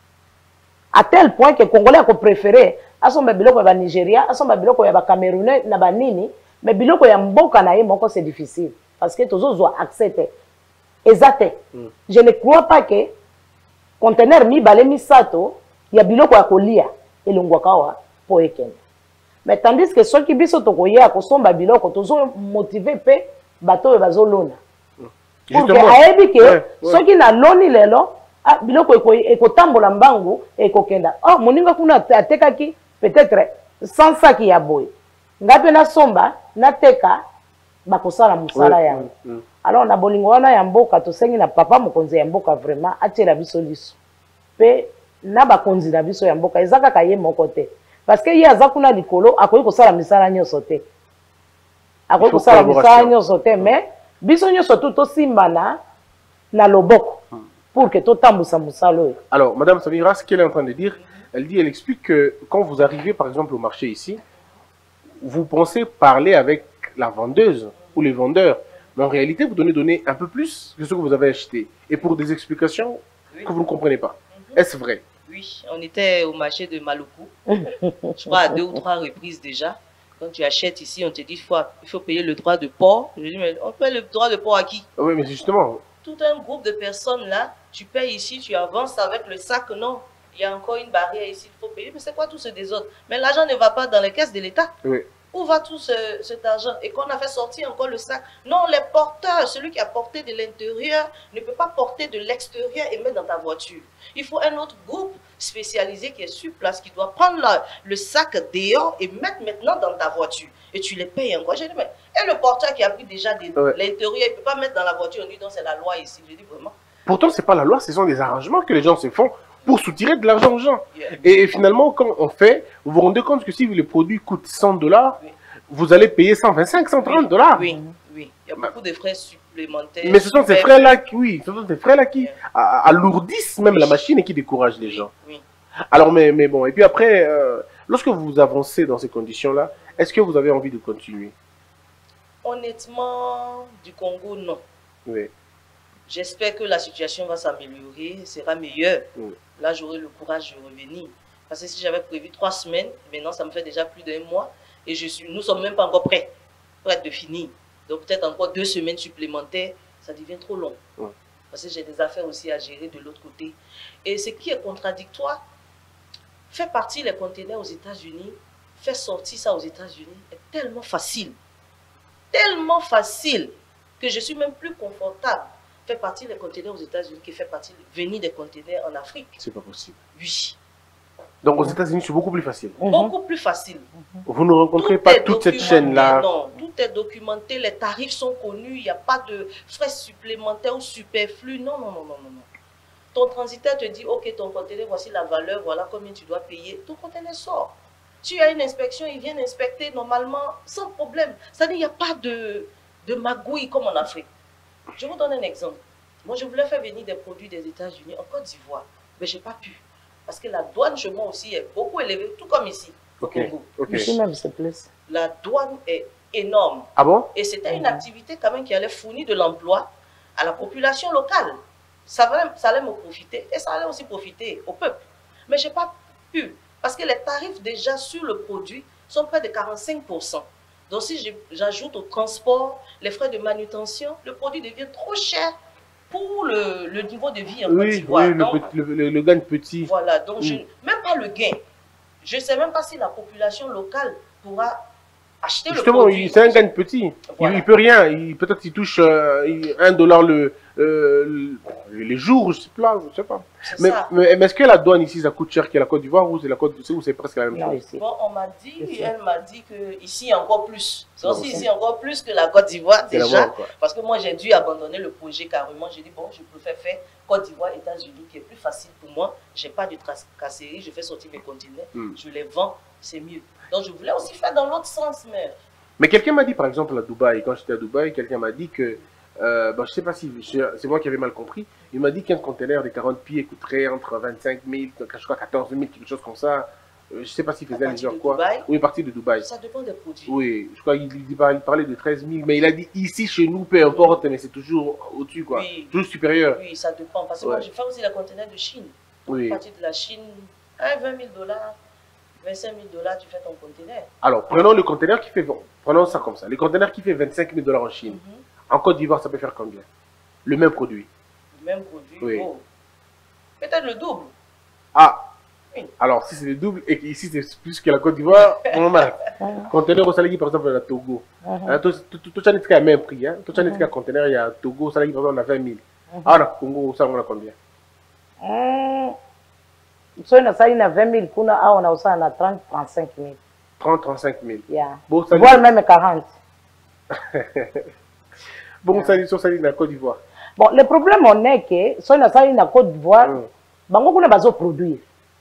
À tel point que Congolais a préféré asomba biloko ya ba Nigeria, asomba biloko ya ba Camerounais na ba nini, mais biloko ya mboka na ye moko c'est difficile parce que tozozwa accès. Exact. Je ne crois pas que conteneur mi balé mi sato ya biloko ya kolia elongwaka wa po ekende. Mais tandis que ceux qui biso tokoya kosomba biloko tozo motiver pe bato bazo lona. Pour que ayebi ke ceux qui na loni lelo biloko ekotambola mbangu ekokenda. Oh moninga kuna atekaki peut-être 100 saki ya boy. Ngape na somba na teka bakosala musala yango. Alors na bolingo wana ya mboka tosengi na papa mokonzi ya mboka vraiment atela biso liso. Pe na bakonzi na biso ya mboka ezaka kaye moko te. Parce que ye azakuna likolo akoyi kosala misala nyonso te. Akoyi kosala misala nyonso te mais biso nyonso to simbana na loboko pour que to tambusa musalo. Alors madame Samira, ce qu'elle est en train de dire, elle explique que quand vous arrivez par exemple au marché ici, vous pensez parler avec la vendeuse ou les vendeurs. Mais en réalité, vous donnez un peu plus que ce que vous avez acheté. Et pour des explications que vous ne comprenez pas. Est-ce vrai? Oui, on était au marché de Maluku. Je crois à 2 ou 3 reprises déjà. Quand tu achètes ici, on te dit il faut payer le droit de port. Je dis, mais on paye le droit de port à qui? Oui, mais justement. Tout un groupe de personnes là, tu payes ici, tu avances avec le sac. Non, il y a encore une barrière ici, il faut payer. Mais c'est quoi tout ce désordre? Mais l'argent ne va pas dans les caisses de l'État. Oui. Où va tout cet argent? Et qu'on a fait sortir encore le sac. Non, les porteurs, celui qui a porté de l'intérieur ne peut pas porter de l'extérieur et mettre dans ta voiture. Il faut un autre groupe spécialisé qui est sur place, qui doit prendre le sac dehors et mettre maintenant dans ta voiture. Et tu les payes encore. J'ai dit, mais et le porteur qui a pris déjà de l'intérieur, il ne peut pas mettre dans la voiture. On dit, non, c'est la loi ici. Je dis vraiment. Pourtant, ce n'est pas la loi, ce sont des arrangements que les gens se font pour soutirer de l'argent aux gens. Et finalement, quand on fait, vous vous rendez compte que si le produit coûte $100, vous allez payer 125, 130 $. Oui, oui. Il y a beaucoup de frais supplémentaires. Mais ce sont ces frais-là qui alourdissent même la machine et qui découragent les gens. Oui. Alors, mais bon, et puis après, lorsque vous avancez dans ces conditions-là, est-ce que vous avez envie de continuer? Honnêtement, du Congo, non. Oui. J'espère que la situation va s'améliorer, sera meilleure. Oui. Là, j'aurai le courage de revenir. Parce que si j'avais prévu 3 semaines, maintenant, ça me fait déjà plus d'1 mois. Et nous ne sommes même pas encore prêts de finir. Donc peut-être encore 2 semaines supplémentaires, ça devient trop long. Oui. Parce que j'ai des affaires aussi à gérer de l'autre côté. Et ce qui est contradictoire, faire partir les conteneurs aux États-Unis, faire sortir ça aux États-Unis est tellement facile. Tellement facile que je suis même plus confortable. Faire partir les conteneurs aux États-Unis que faire partir venir des conteneurs en Afrique. C'est pas possible. Oui. Donc aux États-Unis, c'est beaucoup plus facile. Beaucoup plus facile. Vous ne rencontrez pas toute cette chaîne-là. Non, tout est documenté, les tarifs sont connus, il n'y a pas de frais supplémentaires ou superflus. Non, non, non, non, non, non. Ton transitaire te dit, ok, ton conteneur, voici la valeur, voilà combien tu dois payer. Ton conteneur sort. Tu as une inspection, ils viennent inspecter normalement sans problème. C'est-à-dire, il n'y a pas de magouille comme en Afrique. Je vous donne un exemple. Moi, je voulais faire venir des produits des États-Unis en Côte d'Ivoire, mais je n'ai pas pu. Parce que la douane chez moi aussi est beaucoup élevée, tout comme ici, au Congo. Ici même, c'est plus. La douane est énorme. Ah bon? Et c'était une activité quand même qui allait fournir de l'emploi à la population locale. Ça allait me profiter et ça allait aussi profiter au peuple. Mais je n'ai pas pu. Parce que les tarifs déjà sur le produit sont près de 45%. Donc si j'ajoute au transport, les frais de manutention, le produit devient trop cher pour le niveau de vie en Côte d'Ivoire. Oui, le gain petit. Voilà, donc même pas le gain. Je ne sais même pas si la population locale pourra acheter le produit. Justement, c'est un gain petit. Voilà. Il ne peut rien. Peut-être qu'il touche $1 les jours, je ne sais pas. Mais est-ce que la douane ici, ça coûte cher que la Côte d'Ivoire ou c'est presque la même chose? Bon, elle m'a dit que ici encore plus. C'est aussi ici encore plus que la Côte d'Ivoire déjà. Parce que moi, j'ai dû abandonner le projet carrément. J'ai dit, bon, je préfère faire Côte d'Ivoire, États-Unis, qui est plus facile pour moi. Je n'ai pas de tracasserie, je fais sortir mes conteneurs, je les vends, c'est mieux. Donc, je voulais aussi faire dans l'autre sens. Mais quelqu'un m'a dit, par exemple, à Dubaï, quand j'étais à Dubaï, quelqu'un m'a dit que, je ne sais pas si c'est moi qui avais mal compris, il m'a dit qu'un conteneur de 40 pieds coûterait entre 25 000, je crois 14 000, quelque chose comme ça. Je ne sais pas s'il faisait les heures quoi. Oui, parti de Dubaï. Ça dépend des produits. Oui, je crois qu'il parlait de 13 000, mais il a dit ici, chez nous, peu importe, mais c'est toujours au-dessus, quoi. Oui. Toujours supérieur. Oui, ça dépend. Parce que moi, je fais aussi les conteneurs de Chine. Oui. À partir de la Chine, 20 000 $, 25 000 $, tu fais ton conteneur. Alors, prenons le conteneur qui fait, prenons ça comme ça, le conteneur qui fait 25 000 $ en Chine. En Côte d'Ivoire, ça peut faire combien? Le même produit. Le même produit? Oui. Oh. Peut-être le double. Ah, oui. Alors si c'est le double et qu'ici c'est plus que la Côte d'Ivoire, on a. Conteneur au Salégui, par exemple, à Togo. Tout ça n'est qu'à même prix. Tout ça n'est qu'à conteneur, il y a Togo, au Salégui, par exemple, on a 20 000. Ah, on a Congo, ça, on a combien? So on a ça, il y a 20 000, on a aussi 30, 35 000. 30, 35 000. Yeah. Bon, voire même 40. Bon, ça dit sur la Côte d'Ivoire. Bon, le problème on est que, si on a ça, il y a Côte d'Ivoire, bango kuna bazo produire.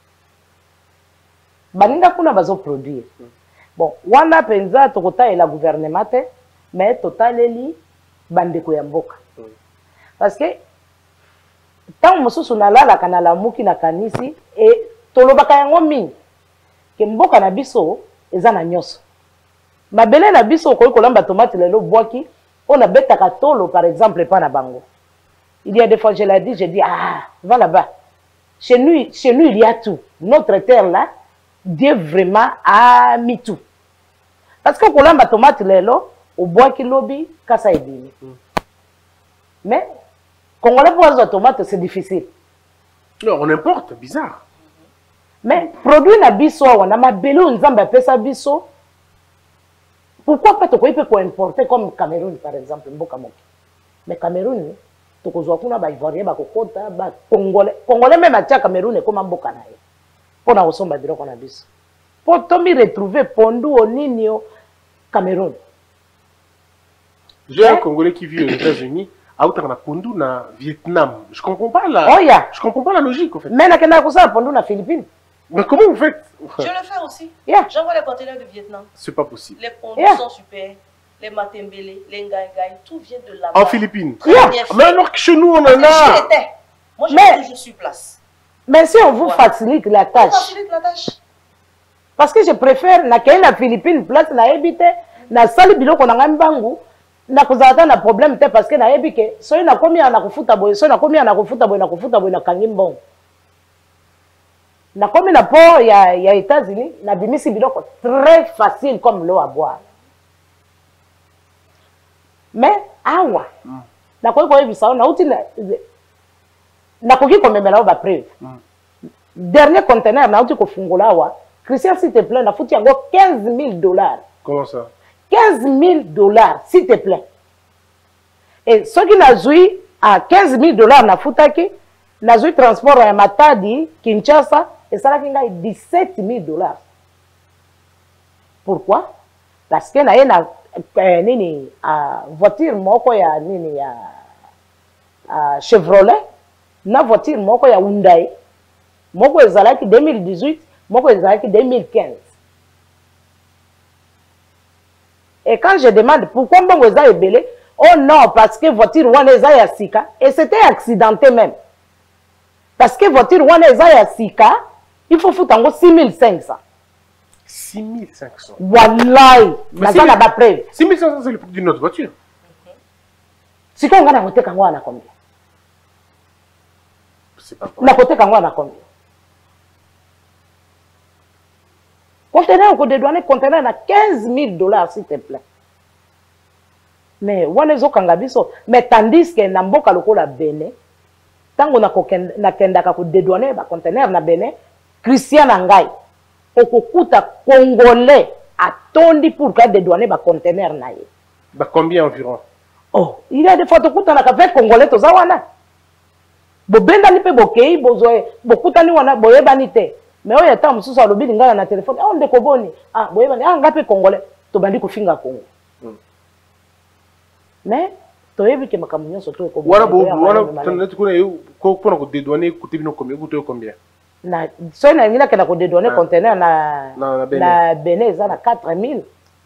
Baninga kuna bazo produire. Bon, wana penza tokota et la gouvernement te, mais totaleli bandeko ya mboka. Parce que tant mosusu nalala kanala muki na kanisi et tolobaka yango mingi ke mboka na biso eza na nyoso. Mabele na biso ko kolamba tomate lelo boaki, on a betaka tolo par exemple pas na bango. Il y a des fois je l'ai dit, je dis ah, va là-bas. Chez nous il y a tout. Notre terre là, Dieu vraiment a mis tout. Parce que kolamba tomate lelo au boaki lobby kasa ebini. Mais Congolais pour avoir tomate, c'est difficile. Non, on importe, bizarre. Mais produit na biso, on a ma belle on zamba pesa biso. Pourquoi pas te importer comme Cameroun par exemple, mboka moki. Mais Cameroun, to kozwa kuna ba Ivoirien ba kokota ba Congolais même atia Cameroun comme mboka na ye. Pona osomba biloko na biso. Po to mi retrouver pondu onini au Cameroun. J'ai un Congolais qui vit aux États-Unis. Na pondu na Vietnam. Je comprends pas je comprends pas la logique en fait. Mais na kena kosa pondu na Philippines. Mais comment vous faites? Je le fais aussi. Yeah. J'envoie les conteneurs de Vietnam. C'est pas possible. Les pondus sont super. Les matembele, les ngai, tout vient de là-bas. En Philippines. Mais alors que chez nous on en a. Moi je suis toujours sur place. Mais si on vous facilite la tâche. On facilite la tâche. Parce que je préfère na kena Philippines place na ebite na sali biloko na ngambangu. Na kuzata na problème te parce que na ebike so na komi na kufuta boy so na komi na kufuta boy na kangimbon na komi na po ya États-Unis na bimisi biloko très facile comme l'eau à boire mais awa na koyi bisa na uti na koki komemela ba preuve dernier conteneur na uti ko fungula awa Christian s'il te plaît na futi yango $15,000. Comment ça? $15,000, s'il te plaît. Et ce qui n'a joué à $15,000 na futaki, n'a joué transport à Matadi, Kinshasa, esalaki ngai 17 000 dollars. Pourquoi? Parce que naye na nini voiture moko ya nini ya Chevrolet na voiture moko ya Hyundai moko ezalaki 2018 moko ezalaki 2015. Et quand je demande pourquoi mbongo eza ebele, oh non, parce que voiture wana eza ya sika, et c'était accidenté même. Parce que voiture wana eza ya sika, il faut foutre en 6500. 6500. Wallahi, naza na ba preuve. 6500 c'est le prix d'une autre voiture. Siko nga na kote kango na combien? C'est pas vrai. Na kote kango na combien? Conteneur ko dédouaner conteneur na 15 000 dollars s'il te plaît. Mais wana zo kanga biso, mais tandis que na mboka lokola Benin, tango na kendaka ko dédouaner ba conteneur na Benin, Christian Ngai, okokuta congolais atondi pour ka dédouaner ba conteneur na ye. Bah combien environ? Oh, il y a des fois tokuta na ka congolais to za wana. Bobenda ni pe bokei bozoe, bokuta ni wana boyebani te. Mais oya ta mususu alobi ngala na téléphone, ah ndeko boni, ah boyebani, ah ngape congolais, to bandi ko finga Congo. Mais toyebi ke makambo nyonso to ko Wana tu connais ko pona ko dédouaner coûter bino combien? Na so na ngina kena ko dédouaner conteneur na Benin eza na 4000.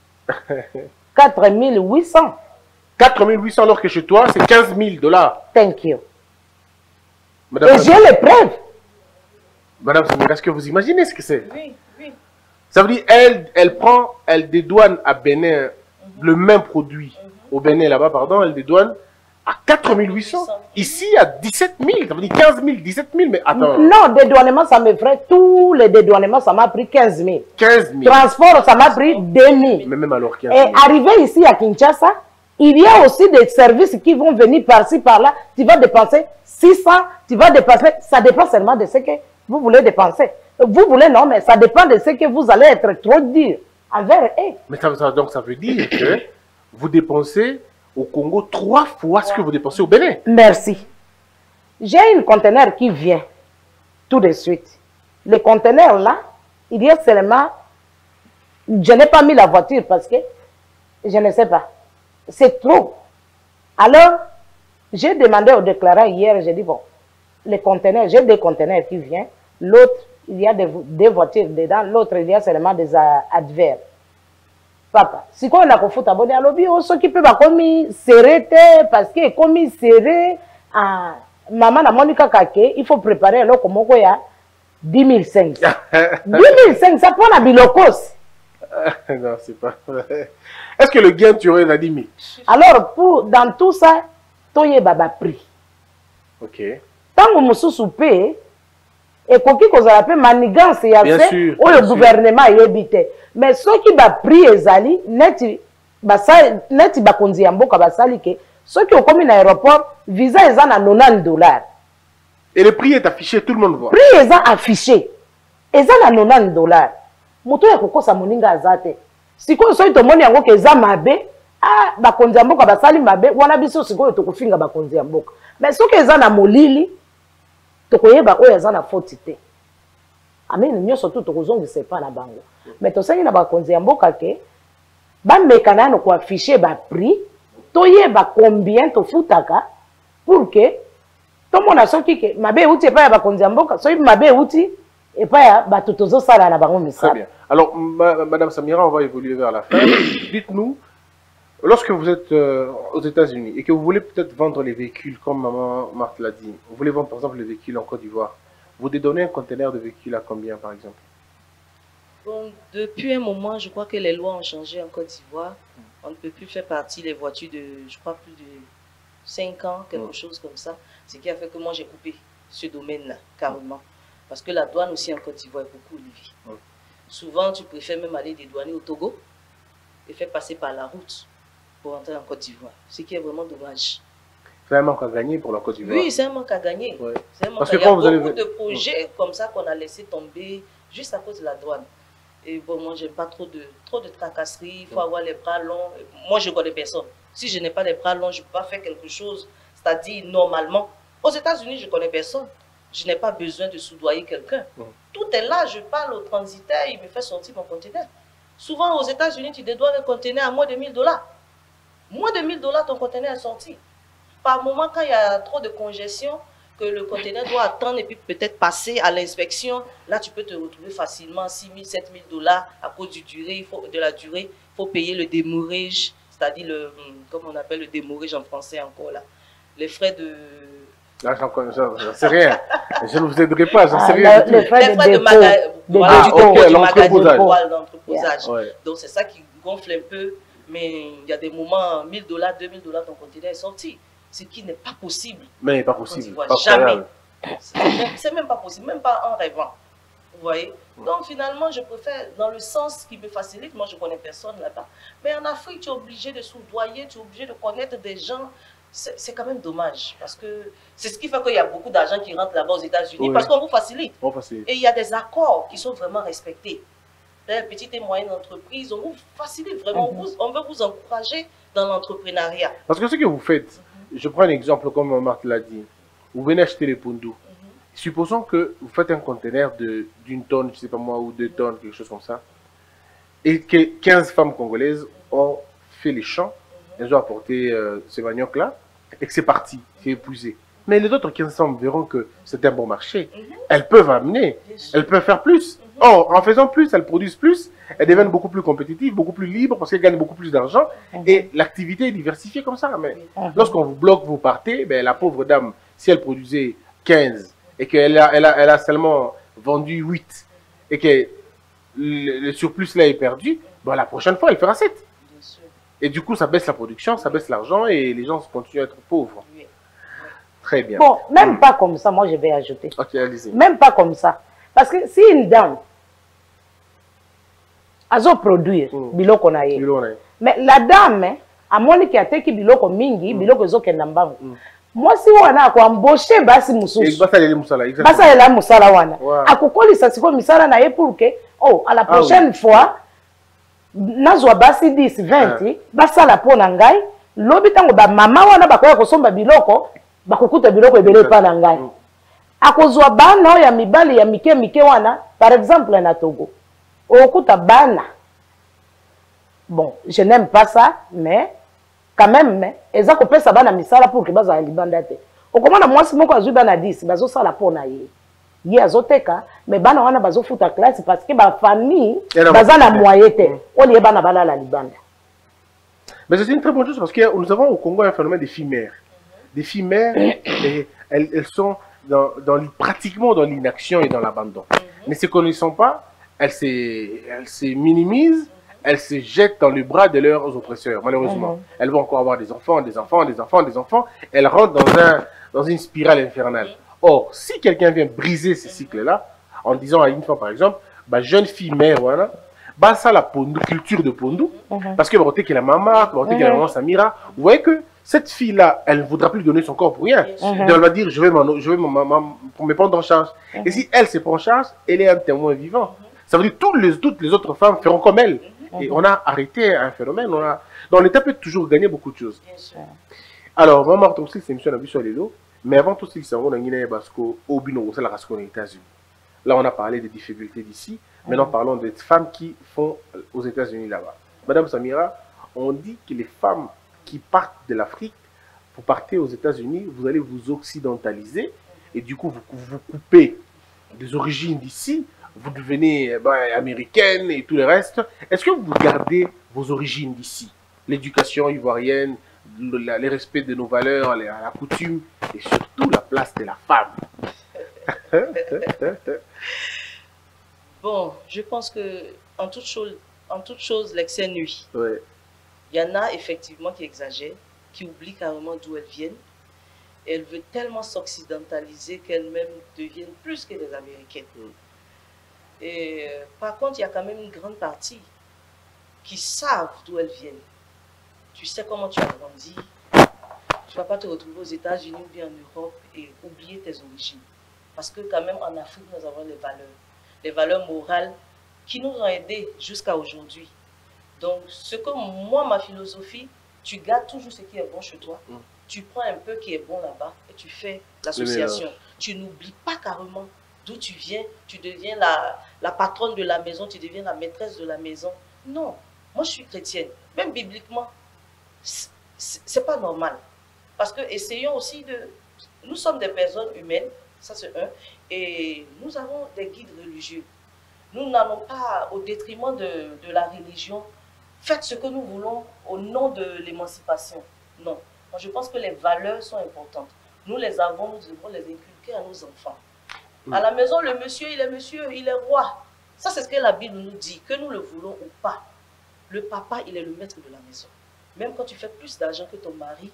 4800. 4800 alors que chez toi c'est 15 000 dollars. Thank you. Madame, et j'ai les preuves. Madame, est-ce que vous imaginez ce que c'est? Oui, oui. Ça veut dire elle dédouane à Bénin le même produit. Au Bénin là-bas, pardon, elle dédouane à 4800. Ici à 17 000. Ça veut dire 15 000, 17 000. Mais attends. Non, dédouanement, ça me ferait tous les dédouanements, ça m'a pris 15 000. 15 000. Transport, ça m'a pris 2 000. Mais même alors 15 000. Et arrivé ici à Kinshasa, il y a aussi des services qui vont venir par-ci, par-là. Tu vas dépenser 600, tu vas dépenser. Ça dépend seulement de ce que vous voulez dépenser. Vous voulez, non, mais ça dépend de ce que vous allez être trop dur envers eux. Mais donc ça veut dire que vous dépensez au Congo 3 fois ce que vous dépensez au Bénin. Merci. J'ai un conteneur qui vient tout de suite. Le conteneur là, il y a seulement... Je n'ai pas mis la voiture parce que je ne sais pas. C'est trop. Alors, j'ai demandé au déclarant hier, j'ai dit, bon, les conteneurs, j'ai des conteneurs qui viennent. L'autre, il y a des voitures dedans. L'autre, il y a seulement des adverses. Papa, si on a fait abonné à lobby, on s'occupe pas comme serré parce que comme serré, maman na Monica Kake, il faut préparer alors comme il y a 10 500. 10 500, ça prend la bilocos. Non, c'est pas vrai. Est-ce que le gain tu aurais la 10 000? Alors, dans tout ça, tu y baba prix. Ok. Tant que vous soupez, et qu'on a appelé manigance, il y a fait, où le gouvernement est habité. Mais ceux qui ont pris les alliés, net bakonzi amboka basali ke ceux qui ont commis l'aéroport visa est à 90 dollars. Et le prix est affiché, tout le monde voit. Prix est affiché. Est à 90 dollars. Moto ya kokosa moninga azate. Siko so to moni yango ke za mabe, ah bakonzi amboka basali mabe, wana biso siko to kofinga bakonzi amboka. Mais ceux qui sont na molili to koyeba oyo za na faute te. Amen, nyo surtout to kozongisa pa na bango. Mais to sengi na bakonzi ya mboka ke ba mekana no ko afficher ba prix to yeba combien to futaka pour que to mona soki ke mabe uti pa ya bakonzi ya mboka so mabe uti et pa ya ba totozo sala na bango misa. Très bien. Alors madame Samira, on va évoluer vers la fin. Dites-nous, lorsque vous êtes aux États-Unis et que vous voulez peut-être vendre les véhicules comme maman Marthe l'a dit, vous voulez vendre par exemple les véhicules en Côte d'Ivoire, vous dédonnez un conteneur de véhicules à combien par exemple? Bon, depuis un moment, je crois que les lois ont changé en Côte d'Ivoire. On ne peut plus faire partie des voitures de, je crois, plus de 5 ans, quelque chose comme ça. Ce qui a fait que moi, j'ai coupé ce domaine-là, carrément. Parce que la douane aussi en Côte d'Ivoire est beaucoup élevée. Souvent, tu préfères même aller dédouaner au Togo et faire passer par la route pour entrer en Côte d'Ivoire. Ce qui est vraiment dommage. C'est un manque à gagner pour la Côte d'Ivoire. Oui, c'est un manque à gagner. Ouais. Parce que quand vous avez beaucoup de projets comme ça qu'on a laissé tomber juste à cause de la douane. Et bon, moi, j'aime pas trop de tracasseries. Il faut avoir les bras longs. Moi, je connais personne. Si je n'ai pas les bras longs, je ne peux pas faire quelque chose. C'est-à-dire, normalement, aux États-Unis, je connais personne. Je n'ai pas besoin de soudoyer quelqu'un. Tout est là, je parle au transitaire, il me fait sortir mon conteneur. Souvent aux États-Unis, tu dédouanes un conteneur à moins de 1000 $. Moins de 1000 $, ton conteneur est sorti. Par moment, quand il y a trop de congestion, que le conteneur doit attendre et puis peut-être passer à l'inspection, là tu peux te retrouver facilement 6 000, 7 000 $ à cause de la durée. Il faut payer le démourage, c'est-à-dire le, comment on appelle le démourage en français encore là. Les frais de... Là, j'en sais rien. Je ne vous aiderai pas, j'en sais rien. Les frais de l'entreposage. Donc c'est ça qui gonfle un peu. Mais il y a des moments, 1 000 $, 2 000 $, ton conteneur est sorti. Ce qui n'est pas possible. Mais pas possible. Pas jamais. C'est même pas possible, même pas en rêvant. Vous voyez? Donc finalement, je préfère, dans le sens qui me facilite, moi je connais personne là-bas. Mais en Afrique, tu es obligé de soudoyer, tu es obligé de connaître des gens. C'est quand même dommage. Parce que c'est ce qui fait qu'il y a beaucoup d'argent qui rentre là-bas aux États-Unis. Parce qu'on vous facilite. Et il y a des accords qui sont vraiment respectés. Les petites et moyennes entreprises, on vous facilite vraiment. On veut vous encourager dans l'entrepreneuriat. Parce que ce que vous faites, je prends un exemple comme Marthe l'a dit. Vous venez acheter les pondous. Supposons que vous faites un conteneur d'une tonne, je ne sais pas moi, ou 2 tonnes, quelque chose comme ça. Et que 15 femmes congolaises ont fait les champs. Elles ont apporté ces maniocs-là. Et que c'est parti, c'est épuisé. Mais les autres 15 femmes verront que c'est un bon marché. Elles peuvent amener, elles peuvent faire plus. Or, en faisant plus, elles produisent plus. Elles deviennent beaucoup plus compétitives, beaucoup plus libres parce qu'elles gagnent beaucoup plus d'argent. Et l'activité est diversifiée comme ça. Mais lorsqu'on vous bloque, vous partez, ben, la pauvre dame, si elle produisait 15 et qu'elle a seulement vendu 8 et que le surplus là est perdu, ben, la prochaine fois, elle fera 7. Et du coup, ça baisse la production, ça baisse l'argent et les gens continuent à être pauvres. Très bien. Bon, même pas comme ça, moi je vais ajouter. Ok, allez-y. Même pas comme ça. Parce que si une dame a produire biloko na ye. Mais la dame, à moins qu'il y ait qui biloko mingi, biloko zo kendambangu. Moi si wana ko embaucher basi mususu. Basa ele musala wana. Akukolisa siko misala na ye pour que à la prochaine fois nazwa basi 10 20 basala pona ngai lobi tango ba mama wana bakoya kosomba biloko bakokuta biloko ebele pa na ngai. Akozwa bana ya mibali ya mike wana par exemple na Togo. Okuta bana. Bon, je n'aime pas ça, mais quand même, eza ko pesa bana misala pour que baza libanda te. Okomana mwasi moko azwi bana 10, bazo sala pona ye. Ye azoteka, mais bana wana bazo futa classe parce que ba famille baza na moyen te. On y bana bala la libanda. Mais c'est une très bonne chose parce que nous avons au Congo un phénomène des filles mères. Des filles mères, elles sont pratiquement dans l'inaction et dans l'abandon. Mais ce qu'on ne sent pas, elles se minimisent, elles se jettent dans les bras de leurs oppresseurs, malheureusement. Elles vont encore avoir des enfants, des enfants, des enfants, des enfants. Elles rentrent dans une spirale infernale. Or, si quelqu'un vient briser ce cycle-là, en disant à une femme, par exemple, bah, jeune fille mère, voilà, bah, ça, la culture de Pondou, parce que bah, la maman, que la maman Samira, vous voyez que cette fille-là, elle ne voudra plus donner son corps pour rien. Elle va dire, je vais me prendre en charge. Et si elle se prend en charge, elle est un témoin vivant. Ça veut dire que toutes les autres femmes feront comme elle. Et on a arrêté un phénomène. Donc l'État peut toujours gagner beaucoup de choses. Alors, maman, aussi, c'est M. Nabi Solélo. Mais avant tout, c'est on a gagné parce qu'au Bino, c'est la race aux États-Unis. Là, on a parlé des difficultés d'ici. Maintenant, parlons des femmes qui font aux États-Unis là-bas. Madame Samira, on dit que les femmes qui partent de l'Afrique, vous partez aux États-Unis, vous allez vous occidentaliser et du coup, vous coupez des origines d'ici, vous devenez américaine et tout le reste. Est-ce que vous gardez vos origines d'ici? L'éducation ivoirienne, le respect de nos valeurs, la coutume et surtout la place de la femme. Bon, je pense que en toute chose, l'excès nuit. Ouais. Il y en a effectivement qui exagèrent, qui oublient carrément d'où elles viennent. Elles veulent tellement s'occidentaliser qu'elles-mêmes deviennent plus que des Américaines. Et par contre, il y a quand même une grande partie qui savent d'où elles viennent. Tu sais comment tu as grandi. Tu ne vas pas te retrouver aux États-Unis ou bien en Europe et oublier tes origines. Parce que quand même en Afrique, nous avons les valeurs morales qui nous ont aidés jusqu'à aujourd'hui. Donc, ce que moi, ma philosophie, tu gardes toujours ce qui est bon chez toi, tu prends un peu qui est bon là-bas et tu fais l'association. Tu n'oublies pas carrément d'où tu viens, tu deviens la patronne de la maison, tu deviens la maîtresse de la maison. Non, moi je suis chrétienne, même bibliquement, c'est pas normal. Parce que essayons aussi de... Nous sommes des personnes humaines, ça c'est un, et nous avons des guides religieux. Nous n'allons pas au détriment de la religion. Faites ce que nous voulons au nom de l'émancipation. Non. Moi, je pense que les valeurs sont importantes. Nous les avons, nous devons les inculquer à nos enfants. À la maison, le monsieur, il est roi. Ça, c'est ce que la Bible nous dit, que nous le voulons ou pas. Le papa, il est le maître de la maison. Même quand tu fais plus d'argent que ton mari,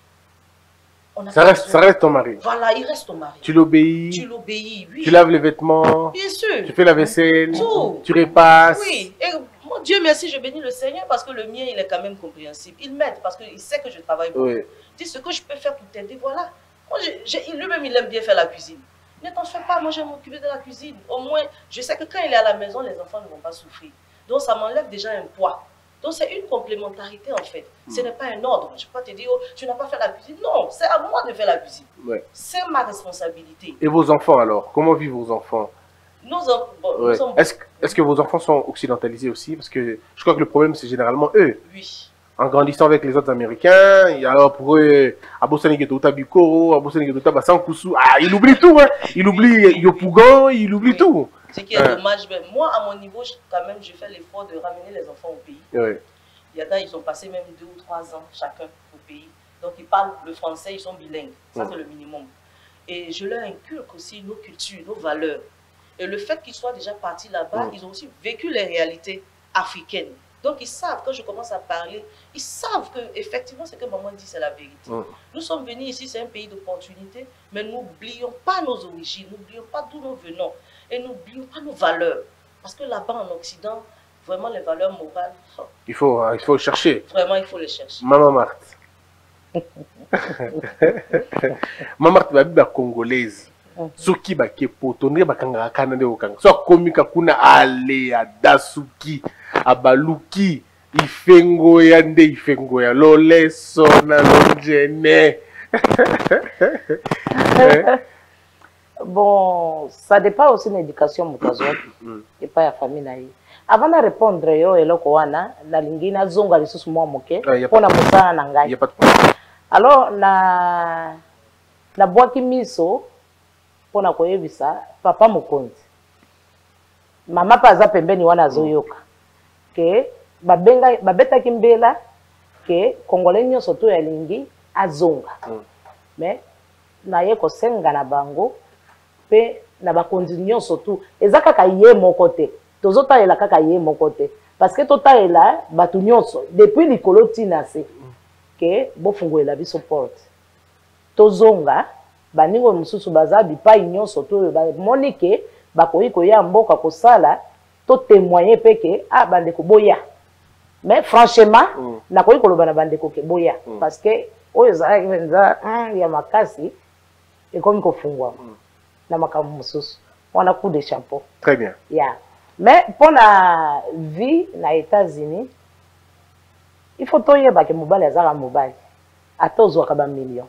ça reste ton mari. Voilà, il reste ton mari. Tu l'obéis. Tu l'obéis, oui. Tu laves les vêtements. Bien sûr. Tu fais la vaisselle. Tout. Tu repasses. Oui. Et mon Dieu merci, je bénis le Seigneur parce que le mien, il est quand même compréhensible. Il m'aide parce qu'il sait que je travaille beaucoup. Oui. Dis ce que je peux faire pour t'aider, voilà. Moi, lui-même, il aime bien faire la cuisine. Ne t'en fais pas, moi, je vais m'occuper de la cuisine. Au moins, je sais que quand il est à la maison, les enfants ne vont pas souffrir. Donc, ça m'enlève déjà un poids. Donc, c'est une complémentarité, en fait. Ce n'est pas un ordre. Je ne peux pas te dire, oh, tu n'as pas fait la cuisine. Non, c'est à moi de faire la cuisine. Ouais. C'est ma responsabilité. Et vos enfants, alors? Comment vivent vos enfants? Nous sommes... Est-ce que vos enfants sont occidentalisés aussi? Parce que je crois que le problème, c'est généralement eux. Oui. En grandissant avec les autres Américains, et alors pour eux, Abosanegedota Bikoro, Abosanegedota Basankusu, il oublie tout, hein. Il oublie Yopougon, il oublie tout. Ce qui est dommage, mais moi, à mon niveau, quand même, je fais l'effort de ramener les enfants au pays. Oui. Il y en a, ils ont passé même 2 ou 3 ans chacun au pays. Donc, ils parlent le français, ils sont bilingues. Ça, c'est le minimum. Et je leur inculque aussi nos cultures, nos valeurs. Et le fait qu'ils soient déjà partis là-bas, ils ont aussi vécu les réalités africaines. Donc, ils savent, quand je commence à parler, ils savent que effectivement ce que maman dit, c'est la vérité. Nous sommes venus ici, c'est un pays d'opportunité, mais n'oublions pas nos origines, n'oublions pas d'où nous venons. Et n'oublions pas nos valeurs. Parce que là-bas, en Occident, vraiment, les valeurs morales... Oh, il faut chercher. Vraiment, il faut les chercher. Maman Marthe. Maman Marthe, ma bible congolaise. Soki bakepo, tonne bakanga kanande okanga. So komika kuna ale adasuki, abaluki, ifengo ya lole sona lonjene. Bon, ça dépend aussi de l'éducation mutazwaki et pas la famille. Avant de répondre yo eloko wana na lingina zonga lisusu mwa moke pona mosala na ngai. Alors na bwaki miso pona koyebisa papa mokonzi. Mama paza pembeni wana zoyoka. Ke babetaki mbela ke Congolais nyonso to ya lingi azonga. Mais na ye kosenga na bango pe na bakonzi nyonso tu eza kaka ye moko te tozotalela kaka ye moko te parce que totalela batu nyonso depuis likolo tina se ke bofungolela biso porte tozonga baningo mosusu baza bipai nyonso to bamoni ke bakoki koya mboka kosala to témoigner pe ke bandeko boya mais franchement nakoki koloba na bandeko ke boya parce que oyo ezalaki mpenza ya makasi ekomi kofungwama na makambo mosusu wana coup de chapeau. Très bien. Yeah. Mais pour la vie na États-Unis, il faut toyeba ke mobali azala mobali atozwaka ba million.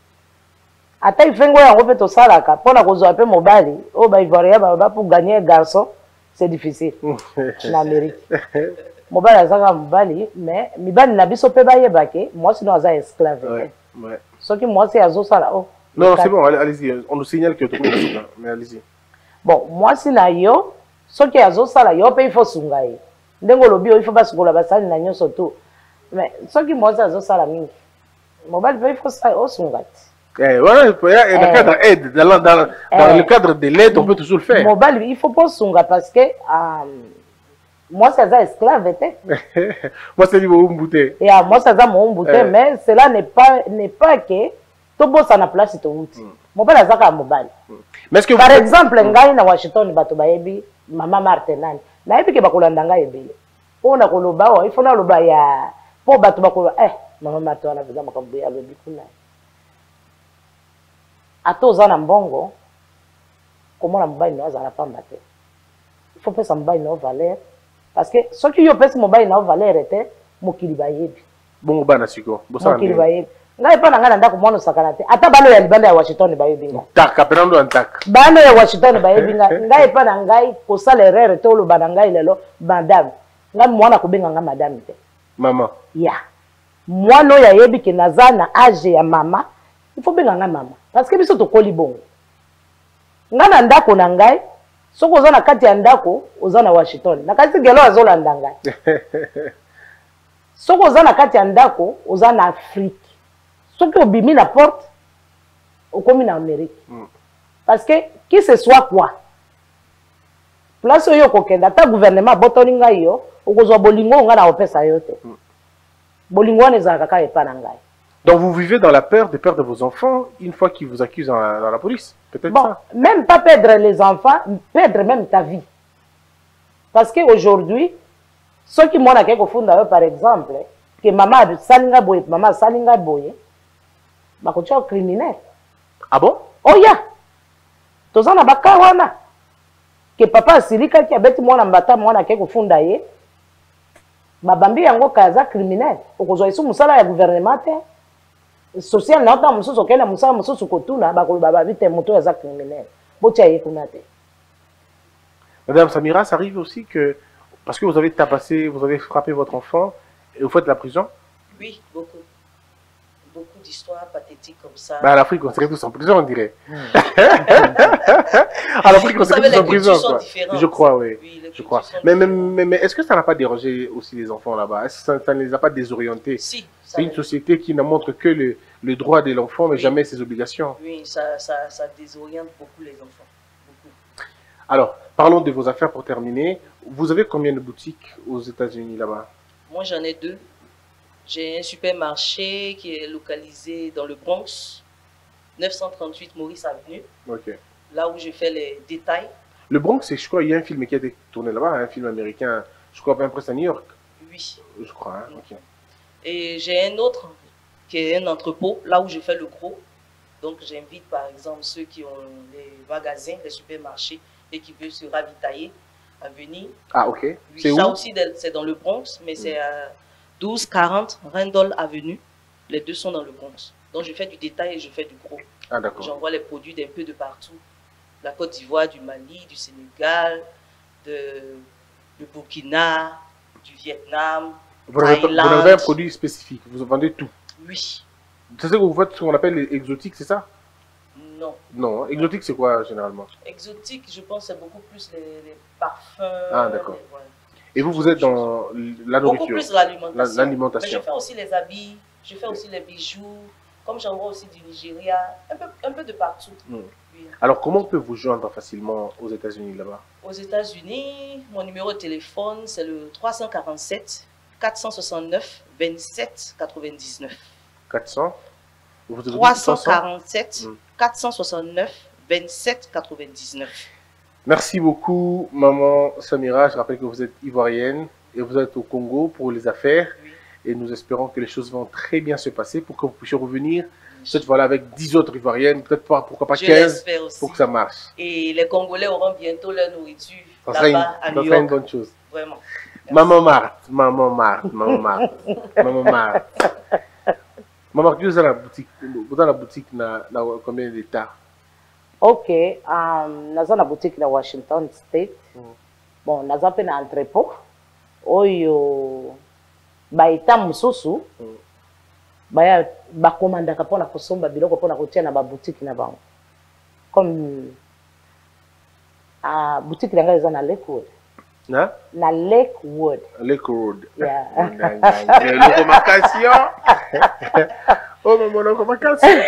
Ata ifengo yango pe tosalaka pona kozwa pe mobali o ba ivoirien ba pour gagner un garçon c'est difficile en Amérique. Mobali azala mobali mais mibali na biso pe bayeba ke moi sinon aza esclave. Ouais. Soki moi c'est azosala oh. Non, c'est bon, allez-y. On nous signale que tu es mais allez-y. Bon, moi, si na yo, ce qui a ça yo paye faut sungai. Ndengo lobi il faut pas sukola basali na nyo surtout. Mais ce qui moi ça la mingi. Mobile paye faut ça au sungat. Voilà, dans le cadre aide, dans le cadre de l'aide, on peut toujours le faire. Mobile, il faut pas sunga parce que moi ça za esclave était. Moi c'est niveau mbouté. Et moi ça za mon mbouté mais cela n'est pas que to bossa na place to wuti. Mobile azaka mobile. Mais est-ce que par exemple ngai na Washington bato bayebi mama Martinani. Na yebi ke bakolanda ngai ebele. Pona koloba wa ifona loba ya po bato bakola mama Martinani aza makambo ya bebi kuna. Atoza na mbongo komona mobile no azala pamba te. Il faut pesa mobile no valeur parce que ce qui yo pesa mobile no valeur était mokili bayebi. Bon bana siko. Mokili bayebi. Ngai pa na ngai na ndako mwana osakana te. Ata bano ya libanda ya Washington bayebi nga. Taka penando antaka. Bano ya Washington bayebi nga. Ngai pa na ngai kosala erreur te oloba na ngai lelo madame. Ngai mwana kobenga nga madame te. Maman. Ya. Mwana oyo ayebi ke naza na age ya mama, il faut benga nga mama. Parce que biso tokoli bongo. Nga na ndako na ngai, soko oza na kati ya ndako, oza na Washington. Na kati gelo azolanda ngai. Soko oza na kati ya ndako, oza na Afrique. Soki obimi na porte, okomi na Amérique. Parce que, qui ce soit quoi, place oyo kokenda, ta gouvernement botoli ngai yo, okozwa bolingo nga na opesa yo te. Bolingo wana ezalaka kaka epa na ngai. Donc vous vivez dans la peur de vos enfants une fois qu'ils vous accusent dans la police. Peut-être Bon, ça. même pas perdre les enfants, perdre même ta vie. Parce qu'aujourd'hui, ceux qui m'ont quelque chose, par exemple, que maman salinga boye, maman salinga boye, bah quand tu es criminel. Ah bon? Oh ya, tous en abaka wana. Que papa silika qui a bêti moi mbata moi na quelque chose d'ailleurs, bah bambi yango kaza criminel. Okozwa isu musala ya gouvernement te. Social na ota mususu kena musala mususu kotuna ba koloba ba vite moto ya za criminel. Botia yekuna te. Madame Samira, ça arrive aussi que, parce que vous avez tabassé, vous avez frappé votre enfant, et vous faites la prison? Oui, beaucoup. Beaucoup d'histoires pathétiques comme ça. Bah, à l'Afrique, on serait tous en prison, on dirait. À l'Afrique, on serait tous en prison, quoi. Je crois, oui. Je crois. Mais est-ce que ça n'a pas dérangé aussi les enfants là-bas? Est-ce que ça ne les a pas désorientés? Si. C'est une société qui ne montre que le droit de l'enfant, mais jamais ses obligations. Oui, ça désoriente beaucoup les enfants. Beaucoup. Alors, parlons de vos affaires pour terminer. Vous avez combien de boutiques aux États-Unis là-bas? Moi, j'en ai 2. J'ai un supermarché qui est localisé dans le Bronx, 938 Maurice Avenue, là où je fais les détails. Le Bronx, je crois, il y a un film qui a été tourné là-bas, un film américain, je crois, presque à New York. Oui. Je crois, hein? Ok. Et j'ai un autre qui est un entrepôt, là où je fais le gros. Donc, j'invite par exemple ceux qui ont les magasins, les supermarchés et qui veulent se ravitailler à venir. Ah, ok. Oui, c'est ça où? aussi, c'est dans le Bronx, mais c'est à 1240 Randall Avenue. Les deux sont dans le Bronx. Donc, je fais du détail et je fais du gros. Ah, d'accord. J'envoie les produits d'un peu de partout. La Côte d'Ivoire, du Mali, du Sénégal, du Burkina, du Vietnam, Vous avez un produit spécifique, vous vendez tout. Oui. C'est ce que vous faites, ce qu'on appelle les exotiques, c'est ça? Non. Non, exotique c'est quoi généralement? Exotique, je pense c'est beaucoup plus les parfums. Ah, d'accord. Voilà. Et vous êtes dans la nourriture? Beaucoup plus l'alimentation. L'alimentation. Mais je fais aussi les habits, je fais aussi les bijoux, comme j'envoie aussi du Nigeria, un peu de partout. Oui. Alors, comment on peut vous joindre facilement aux États-Unis là-bas? Aux États-Unis, mon numéro de téléphone, c'est le 347 469 27 99. 400 347 469 27 99. Merci beaucoup, maman Samira. Je rappelle que vous êtes ivoirienne et vous êtes au Congo pour les affaires. Oui. Et nous espérons que les choses vont très bien se passer pour que vous puissiez revenir cette fois-là avec 10 autres ivoiriennes, peut-être pas, pourquoi pas 15, pour que ça marche. Et les Congolais auront bientôt leur nourriture Ça là-bas à New sera une York. bonne chose. Vraiment. Maman Marthe, maman Marthe, maman Marthe, maman Marthe. Maman, tu es dans la boutique, combien d'états? Ok, naza na boutique na Washington State. Bon, naza pe na entrepôt. Oyo baita mususu. Baya bakomandaka mpona kosomba biloko mpona kotia na baboutique na bango. Comme boutique na ngai eza na Lakewood. Na? Na Lakewood. Lakewood. Yeah. Locomacation. Oh, maman, locomacation.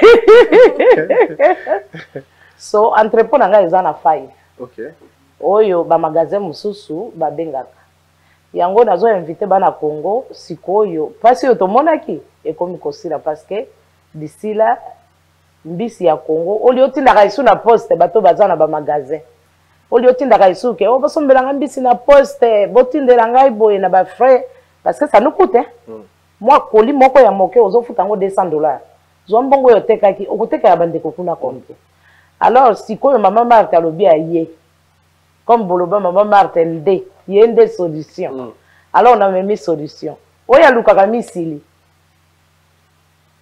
So, entrepôt na ngai eza na 5. Ok. Oyo ba magasin mususu babengaka. Yango nazo invité bana Congo sikoyo parce que tomonaki ekomi kosila parce que d'ici là mbisi ya Congo oli otindaka isu na poste bato baza na ba magasin oli otindaka isu ke o basombelanga mbisi na poste botindela ngai boye na ba frais parce que ça nous coûte moi koli moko ya moke ozofuta ngo $200 zombongo yo tekaki okuteka ya bandeko kuna combien alors sikoyo mama Marthe alobi aye comme boloba maman Marthe nde yende solution. Alors on a même mis solution. Oya lukaka misili.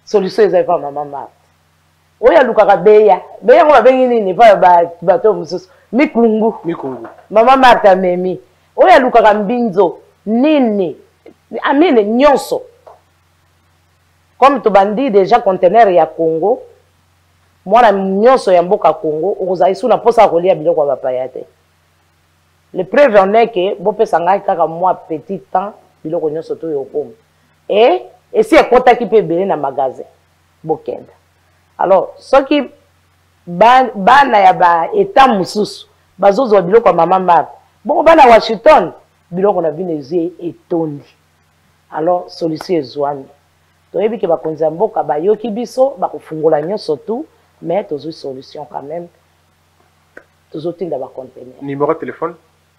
solution ezali pa mama Marthe oyo alukaka beya yango babengi nini pa bato mosusu mikungu mama Marthe amemi oyo alukaka mbinzo nini amine nyonso comme tobandi déjà conteneur ya Congo mwana nyonso ya mboka Congo okozali suna mposa kolia biloko ya bapaya te le preuve en est que bopesa ngai kaka moi petit temps biloko nyonso to yokoma et esi ekotaki mpe ebele na magasin bokenda alors soki bana ya baeta mosusu bazozwa biloko ya mama Marthe bongo bana Washington biloko na bino ezwi etondi alors solution ezwami toyebi ke bakonzi ya mboka bayoki biso bakofungola nyonso tu mais tozwi solution quand même tozotinda baconteneur numéro de téléphone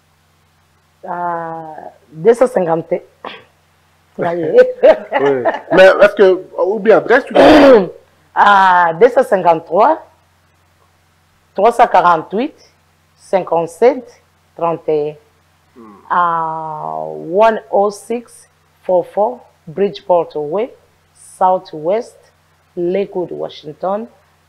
250 oui. Mais est-ce que ou bien adresse tu 253 348 57 31 106 44 Bridgeport Way, Southwest, Lakewood, Washington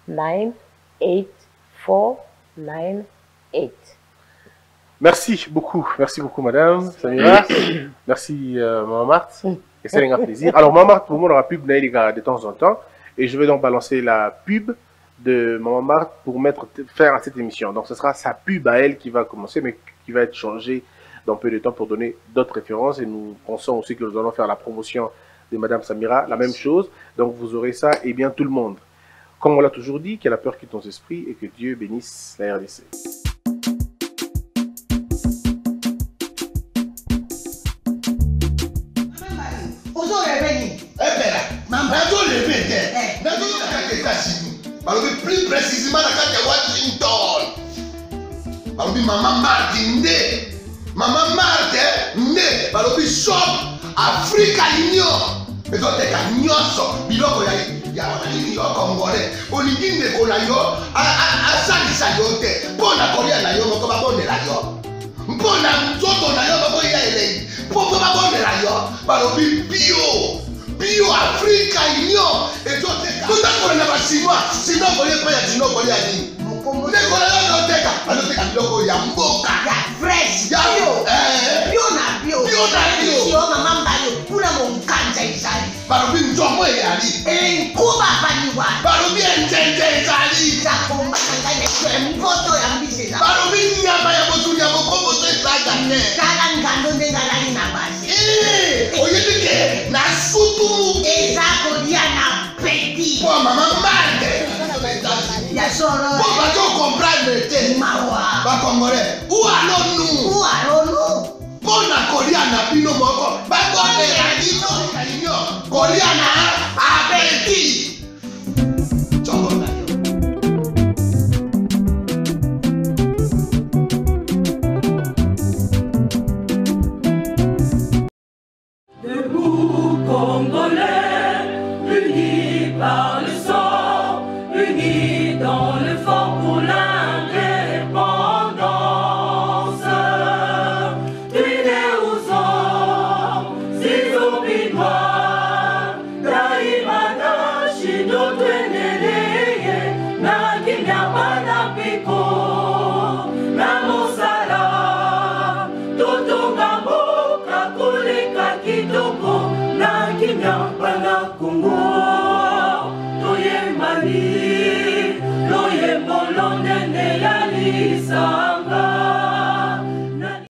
98498. Merci beaucoup madame Samira. Merci maman Marthe. Et c'est un plaisir. Alors maman Marthe, pour moi on aura pub de temps en temps et je vais donc balancer la pub de maman Marthe pour faire cette émission. Donc ce sera sa pub à elle qui va commencer mais qui va être changée dans peu de temps pour donner d'autres références et nous pensons aussi que nous allons faire la promotion de madame Samira, la même chose. Donc vous aurez ça et bien tout le monde. Comme on l'a toujours dit, que la peur quitte ton esprit et que Dieu bénisse la RDC. Plus précisément la carte de Washington. Maman Marthe Maman Marthe balobi shop Africa Union. Ezoteka nyonso biloko ya wanini yo Congolais. Olingi ndeko na yo asalisa yo te. Mpona kolia na yo moko babondela yo. Mpona nzoto na yo baboya elei. Mpo babondela yo balobi bio Africa Union. Ezoteka tutakola na basinois sino kolia pa ya sino kolia nini. Ndeko na yo azoteka biloko ya mboka ya fresh ya bio na bio mama Mbayo kuna monkanja izali balobi nzomo eyali enkuba baliwa balobi enjenje ezali zakombaka ngai mpoto ya mbisi balobi nyama ya botu ya mokomboto ezaga te kala ngando nde ngalali na basi oyebi ke na sutu eza kolia na peti po mama Marthe ya solo po bato comprendre te mawa bakongolais ou allons-nous pona kolia na bino moko bakondela bino kolia na apeti chongo na yo Debout Congolais, unis par le sang, unis dans le fort pour l'indépendance. Tués aux hommes, si obinois, daimana shido tweneleye, na kinyamana piko, na mosala, totonga mboka koleka kitoko, na kinyamana Congo, toyembani, loyembo lonene ya lisa.